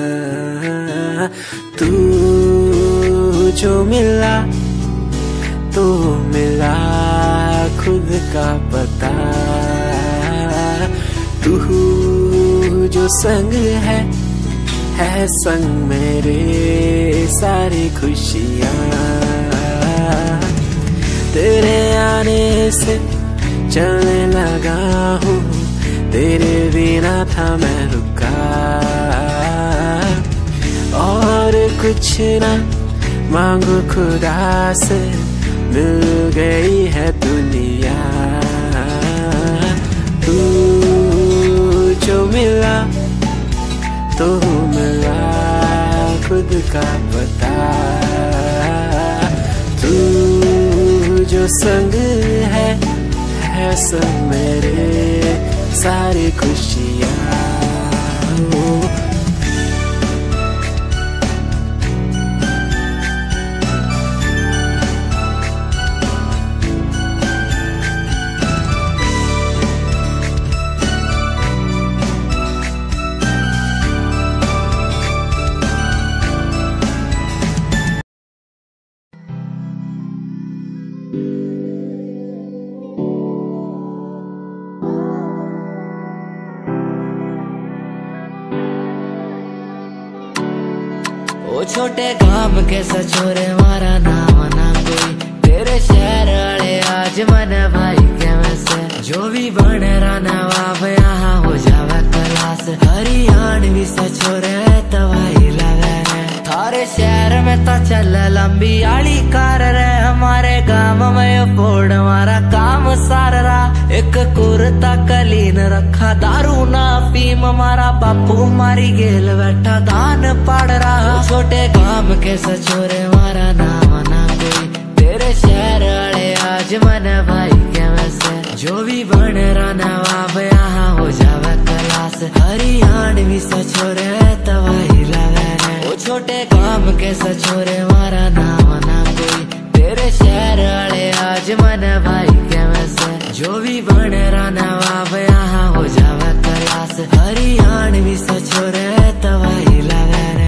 तू जो मिला तो मिला खुद का पता। तू जो संग है है संग मेरे सारी खुशियाँ। तेरे आने से चलने लगा हूँ, तेरे बिना था मैं रुका। और कुछ ना मांगू खुदा से, मिल गई है दुनिया। तू जो मिला तो मिला खुद का पता। तू जो संग है है संग मेरे सारी खुशियाँ। ओ छोटे काम के सचोरे मारा नाम ना कोई, तेरे शहर वाले आज मन भाई के में से। जो भी बन रहा नवाब यहाँ हो जावे क्लास, हरियाण भी सचोरे तवाई लगे है। थारे शहर में तो चल लंबी आली कार रे, हमारे गाँव में फोड़ हमारा काम सार रहा। एक कुर्ता कलीन रखा, दारू ना पीम मारा बापू मारी गेल बैठा दान पड़ रहा। छोटे काम के सचोरे मारा नाम ना कोई, तेरे शहर वाले आज मन भाई के वैसे। जो भी बन रहा नवाब यहाँ हो जावे क्लास, हरियाणवी सचोरे तवाही लगे। वो छोटे काम के सचोरे मारा नाम ना कोई, तेरे शहर वाले आज मन भाई के वैसे। जो भी बन रहा नवाब यहाँ हो जावे क्लास, हरियाणवी सचोरे तवाही लगे रे।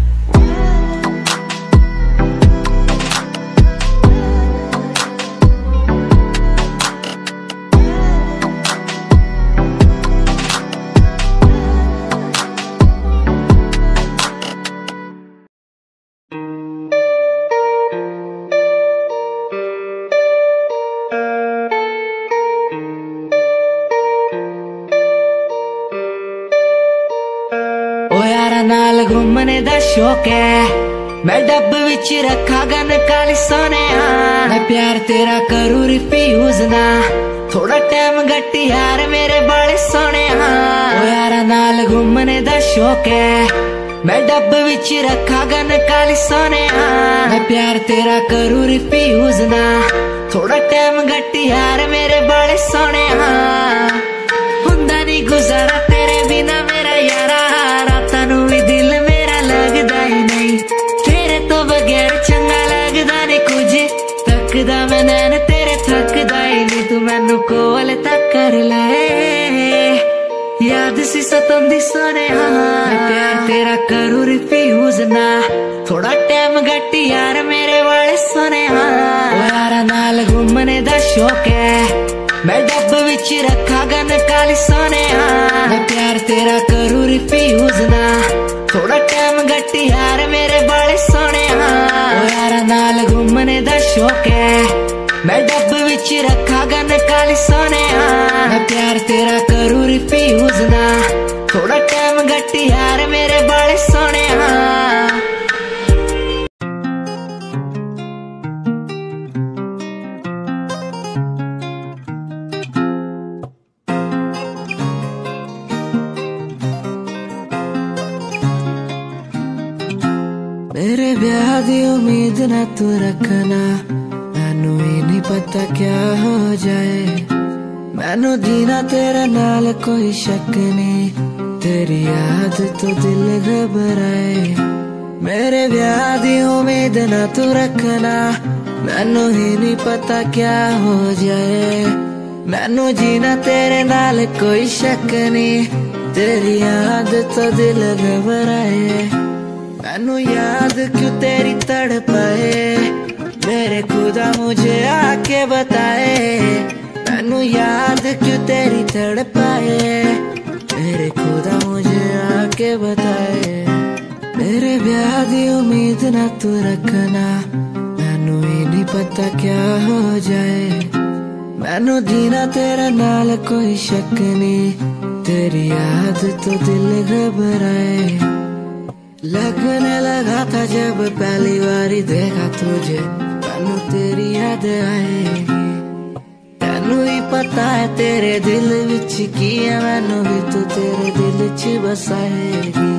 नाल घूमने दा शौक है, मैं डब विच रखा गन काली सोने। मैं प्यार तेरा करूँ रिफ्यूज ना, थोड़ा टाइम गट्टी यार मेरे बड़े सोने। ओ यार नाल घूमने दा शौक है, मैं डब विच रखा गन काली सोने। मैं प्यार तेरा करूँ रिफ्यूज ना, थोड़ा टाइम गट्टी यार मेरे बड़े सोने। हुंदा नहीं गुजारा तेरे बिना मेरा यारा, रातां नूं भी दिल मेरा लगदा ही नहीं। तेरे तो बगैर चंगा लगदा नहीं कुछ, तकदा मैं नैन तेरे थकदा ही नहीं। तू मैनू कोल तक कर ले, याद सी सतंदी सोने। मैं प्यार तेरा करूँ रिफ्यूज ना, थोड़ा टाइम गट्टी यार मेरे वाले सोने। यारा नाल घूमने दा शौक है, मैं डब विच रखा गन काली सोने। मैं प्यार तेरा करूँ रिफ्यूज ना, थोड़ा टाइम गट्टी यार मेरे बड़े सोने। यार नाल घूमने दा शौक है, मैं डब विच रखा गन काली सोने। मैं प्यार तेरा करूँ रिफ्यूज ना, थोड़ा टाइम गट्टी यार मेरे बड़े सोने। मेरे ब्याह दी उम्मीद ना तू रखना, मैनू ही नहीं पता क्या हो जाए। मैनू जीना तेरे नाल कोई शक नहीं, तेरी याद तो दिल घबराए। मेरे ब्याह दी उम्मीद ना तू रखना, मैनू ही नहीं पता क्या हो जाए। मैनू जीना तेरे नाल कोई शक नहीं, तेरी याद तो दिल घबराए। मैनू याद क्यों तेरी तड़पाए, मेरे खुदा मुझे आके बताए। मैनू याद क्यों तेरी तड़पाए, मेरे खुदा मुझे आके बताए। मेरे ब्याह दी उम्मीद ना तू रखना, मैनू ही नहीं पता क्या हो जाए। मैनू जीना तेरे नाल कोई शक नहीं, तेरी याद तो दिल घबराए। लगने लगा था जब पहली बारी देखा तुझे, मैनू तेरी याद आएगी। मैनू ही पता है तेरे दिल विच की है, मैनू भी तू तेरे दिल च बसाएगी।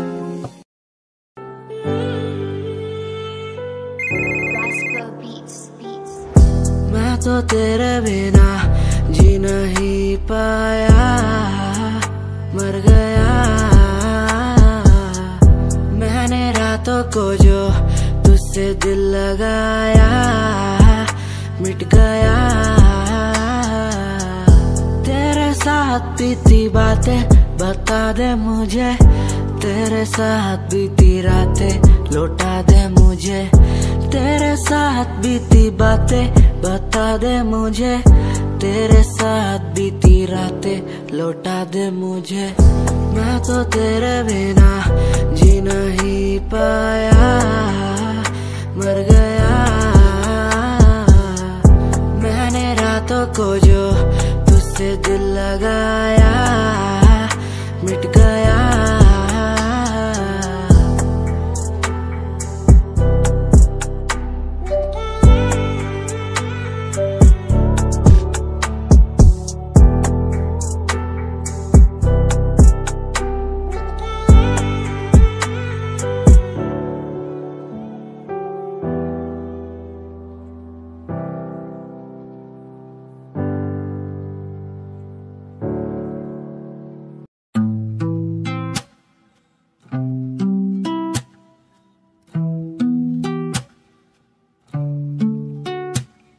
मैं तो तेरे बिना जी नहीं पाया, मर गया मैंने रातों को जो तुझसे दिल लगाया, मिट गया। तेरे साथ बीती बातें बता दे मुझे, तेरे साथ बीती रातें लौटा दे मुझे। तेरे साथ बीती बातें बता दे मुझे, तेरे साथ बीती रातें लौटा दे मुझे। मैं तो तेरे बिना जी नहीं पाया, मर गया मैंने रातों को जो तुझसे दिल लगाया, मिट गया।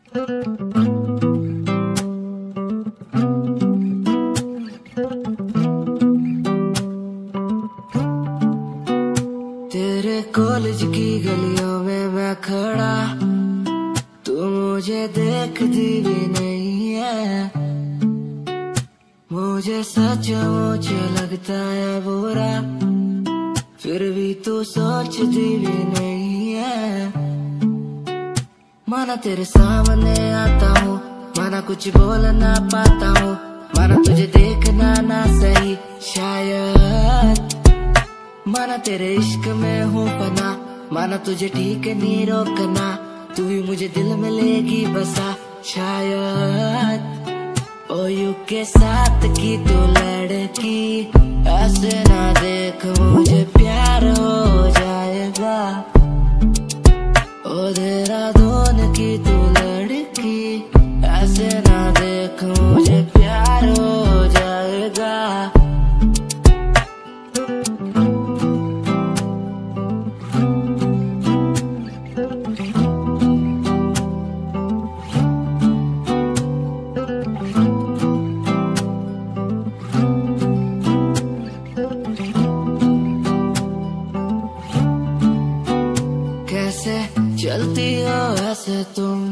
तेरे कॉलेज की गलियों में मैं खड़ा, तू मुझे देखती भी नहीं है। मुझे सचमुच लगता है बुरा, फिर भी तू सोचती भी नहीं है। माना तेरे सामने आता हूँ, माना कुछ बोल ना पाता हूँ, माना तुझे देखना ना सही शायद, माना तेरे इश्क में हूँ फना, माना तुझे ठीक नहीं रोकना, तू ही मुझे दिल में लेगी बसा शायद। ओ यू के साथ की तू लड़की, ऐसे ना देख मुझे प्यार हो जाएगा। ओ देहरादून की तू लड़की, ऐसे ना देख मुझे प्यार हो जाएगा। चलती हो ऐसे तुम,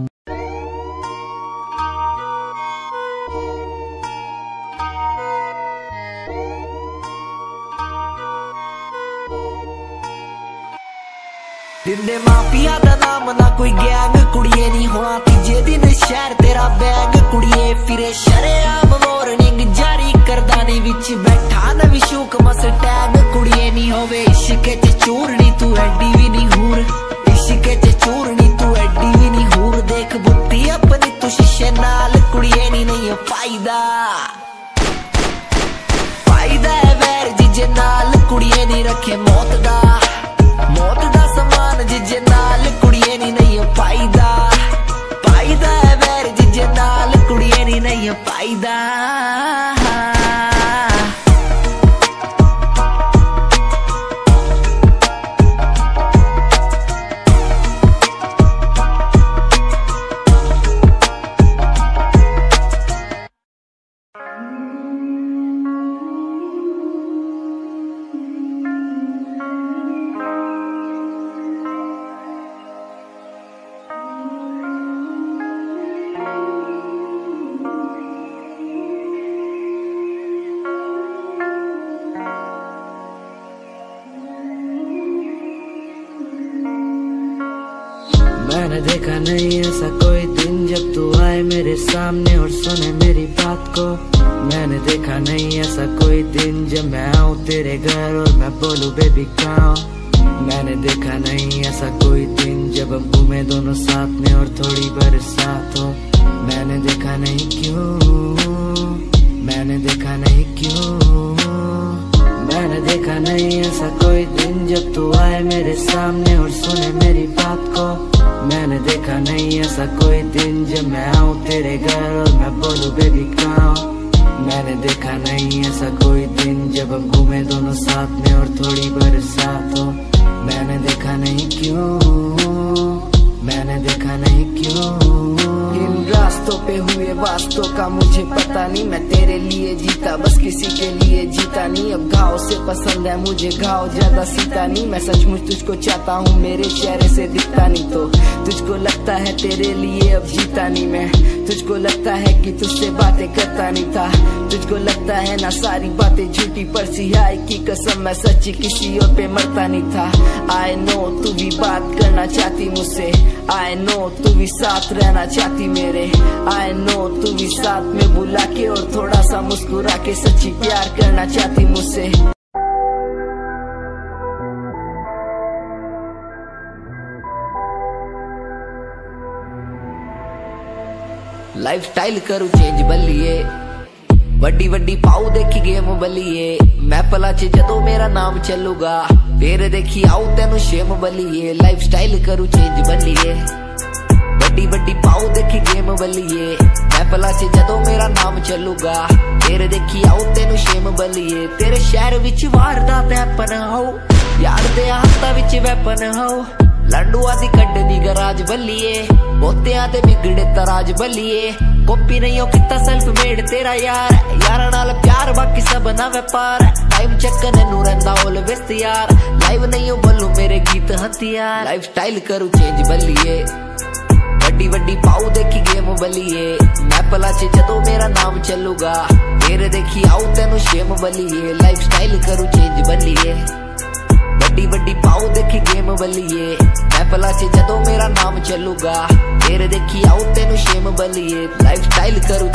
दिंदे माफिया दा नाम ना कोई गैंग, कुड़िए नहीं होना तीजे दिन शहर तेरा बैग, कुड़िए फिरे शरेआम वार्निंग जारी करदा नहीं विच बैठा नवी शूक मस टैग, कुड़िए नहीं होवे इश्क च चूरनी तू एडी भी नहीं हूर, इश्क च चूरनी तू एडी भी नहीं हूर, देख बुद्धि अपनी तू शीशे नाल, कुड़िए नहीं नहीं फायदा फायदा है वैर जिजे नाल, कुड़िए नहीं रखे मौत दा मौत दा समान जिजे नाल, कुड़िए नहीं नहीं फायदा फायदा है वैर जिजे नाल, कुड़िए नहीं नहीं फायदा। मैंने देखा नहीं ऐसा कोई दिन जब तू आए मेरे सामने और सुने मेरी बात को, मैंने देखा नहीं ऐसा कोई दिन जब मैं आऊँ तेरे घर और मैं बोलूँ बेबी कहाँ, मैंने देखा नहीं ऐसा कोई दिन जब हम घूमे दोनों साथ में और थोड़ी बरसात हो, मैंने देखा नहीं क्यों, मैंने देखा नहीं क्यों, मैंने देखा नहीं ऐसा कोई दिन जब तू आए मेरे सामने और सुने मेरी बात को, मैंने देखा नहीं ऐसा कोई दिन जब मैं आऊँ तेरे घर और मैं बोलूँ बेबी कहाँ, मैंने देखा नहीं ऐसा कोई दिन जब हम घूमे दोनों साथ में और थोड़ी बरसात हो, मैंने देखा नहीं क्यों, मैंने देखा नहीं क्यों। इन रास्तों पे हुए वास्तों का मुझे पता नहीं, मैं तेरे लिए जीता बस किसी के लिए जीता नहीं, अब घाव से पसंद है मुझे घाव ज्यादा सीता नहीं, मैं सचमुच तुझको चाहता हूँ मेरे चेहरे से दिखता नहीं, तो तुझको लगता है तेरे लिए अब जीता नहीं मैं, तुझको लगता है कि तुझसे बातें करता नहीं था, तुझको लगता है ना सारी बातें झूठी पर सिहाई की कसम मैं सच्ची किसी और पे मरता नहीं था। आई नो तू भी बात करना चाहती मुझसे, आई नो तू भी साथ रहना चाहती मेरे, आई नो तू भी साथ में बुला के और थोड़ा सा मुस्कुरा के सच्ची प्यार करना चाहती मुझसे। लाइफ स्टाइल करूँ चेंज बल्लिए, वड्डी वड्डी पाऊ देखी गेम बल्लिए, महफला च जदों मेरा नाम चलूगा फिर देखी आऊ तेनू शेम बल्लिए, लाइफ स्टाइल करूँ चेंज बल्लिए, वड्डी वड्डी पाऊ देखी गेम बल्लिए, महफला च जदों मेरा नाम चलूगा फिर देखी आऊ तेनू शेम बल्लिए, तेरे शहर विच वारदात हैपन हो, यार दे हाथां विच वैपन हो, लंडुआ दी कड्डनी गराज बल्लिए बोतियां ते बिगड़े तराज बल्लिए कॉपी नहीं हो कितना सेल्फ मेड तेरा यार यार नाल प्यार बाकी सब ना व्यापार टाइम चेक करने नू रहंदा ऑलवेज तैयार लाइव नहीं हो बोलू मेरे गीत हथियार लाइफ स्टाइल करू चेंज बल्लिए वड्डी वड्डी पाऊ देखी गेम बल्लिए मैं पला च जदों मेरा नाम चलूगा तेरे देखी आऊ तेनू शेम बल्लिए लाइफ स्टाइल करू चेंज बल्लिए वड्डी वड्डी पाऊ देखी गेम बल्लिए मैं पला च जदों मेरा नाम चलूगा तेरे देखी आऊ तेनू शेम बल्लिए लाइफ स्टाइल करू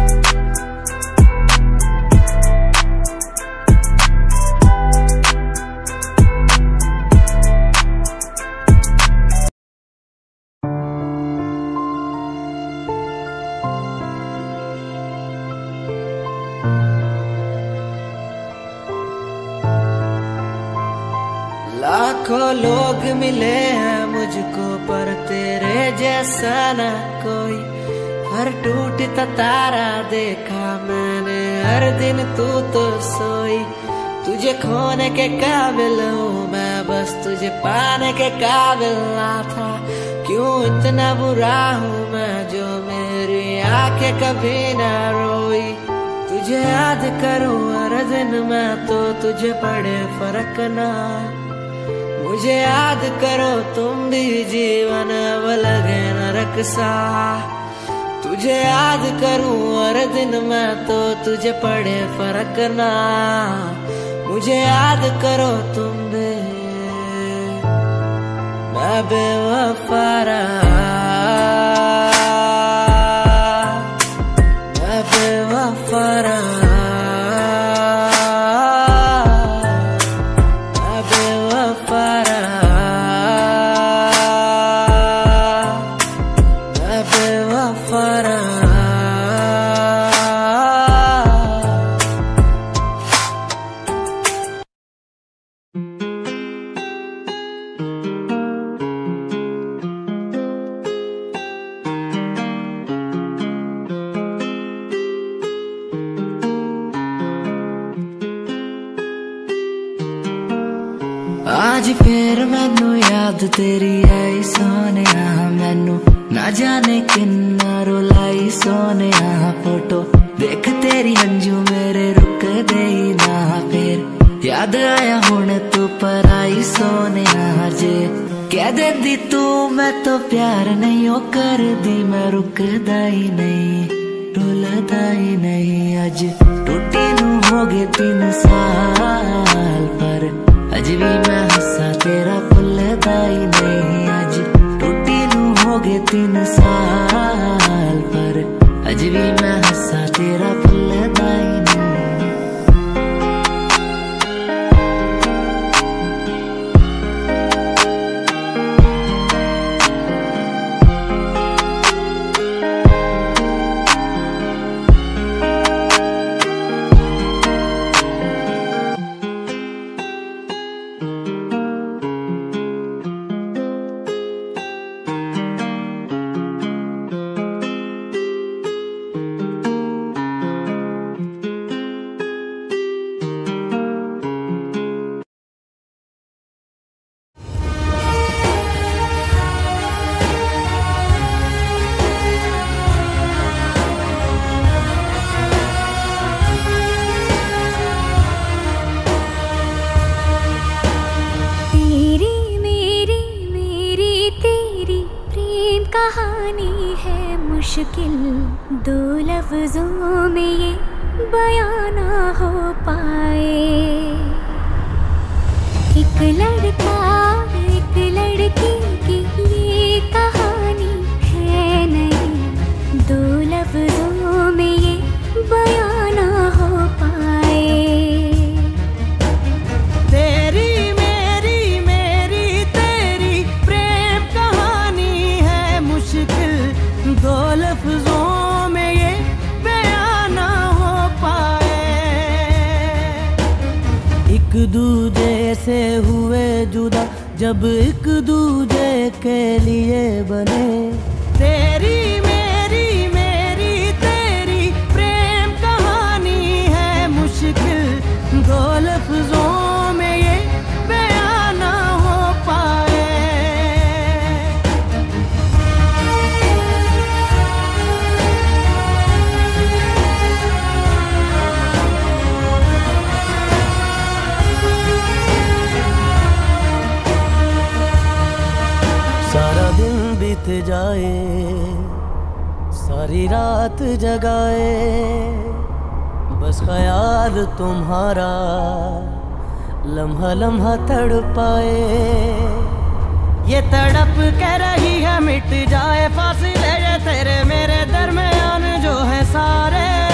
लाखों लोग मिले हैं मुझको पर तेरे जैसा ना कोई हर टूटता तारा देखा मैंने हर दिन तू तो सोई तुझे खोने के काबिल हूँ मैं बस तुझे पाने के काबिल ना था क्यों इतना बुरा हूँ मैं जो मेरी आंखें कभी ना रोई तुझे याद करूँ हर दिन मैं तो तुझे पड़े फर्क ना मुझे याद करो तुम भी जीवन अब लगे नरक सा तुझे याद करूं हर दिन मैं तो तुझे पड़े फर्क ना मुझे याद करो तुम भी मैं बेवफा रहा मैं बेवफा रहा आज फिर मैनू याद तेरी आई सोने मैनू ना जाने किन्ना रुलाई सोने फोटो देख तेरी अंजू मेरे रुक दे ना फिर याद आया हुण तू पर आई सोने जे कह देंदी तू मैं तो प्यार नहीं ओ कर दी मैं रुकदा ही नहीं रुलदा ही नहीं अज टूटी नू हो गए तीन साल पर अज भी मैं हंसा तेरा भुलदा ही नहीं अज टूटी नू हो गए तीन साल पर अज भी मैं हंसा तेरा भुलदा ही नहीं मुश्किल दो लफ्जों में ये बयां ना हो पाए एक लड़का एक लड़की की ये कहानी है नहीं दो लफ्जों में ये बयां ना हो पाए तेरी मेरी मेरी तेरी प्रेम कहानी है मुश्किल दो लफ्जों में ये बयां ना हो पाए एक दूजे से हुए जुदा जब एक दूजे के लिए बने तेरी मेरी मेरी तेरी प्रेम कहानी है मुश्किल दो लफ्जों में ये बयां ना हो पाए सारी रात जगाए, बस ख्याल तुम्हारा लम्हा लम्हा तड़पाए। ये तड़प के रही है मिट जाए फासिले ये तेरे मेरे दरमियान जो है सारे।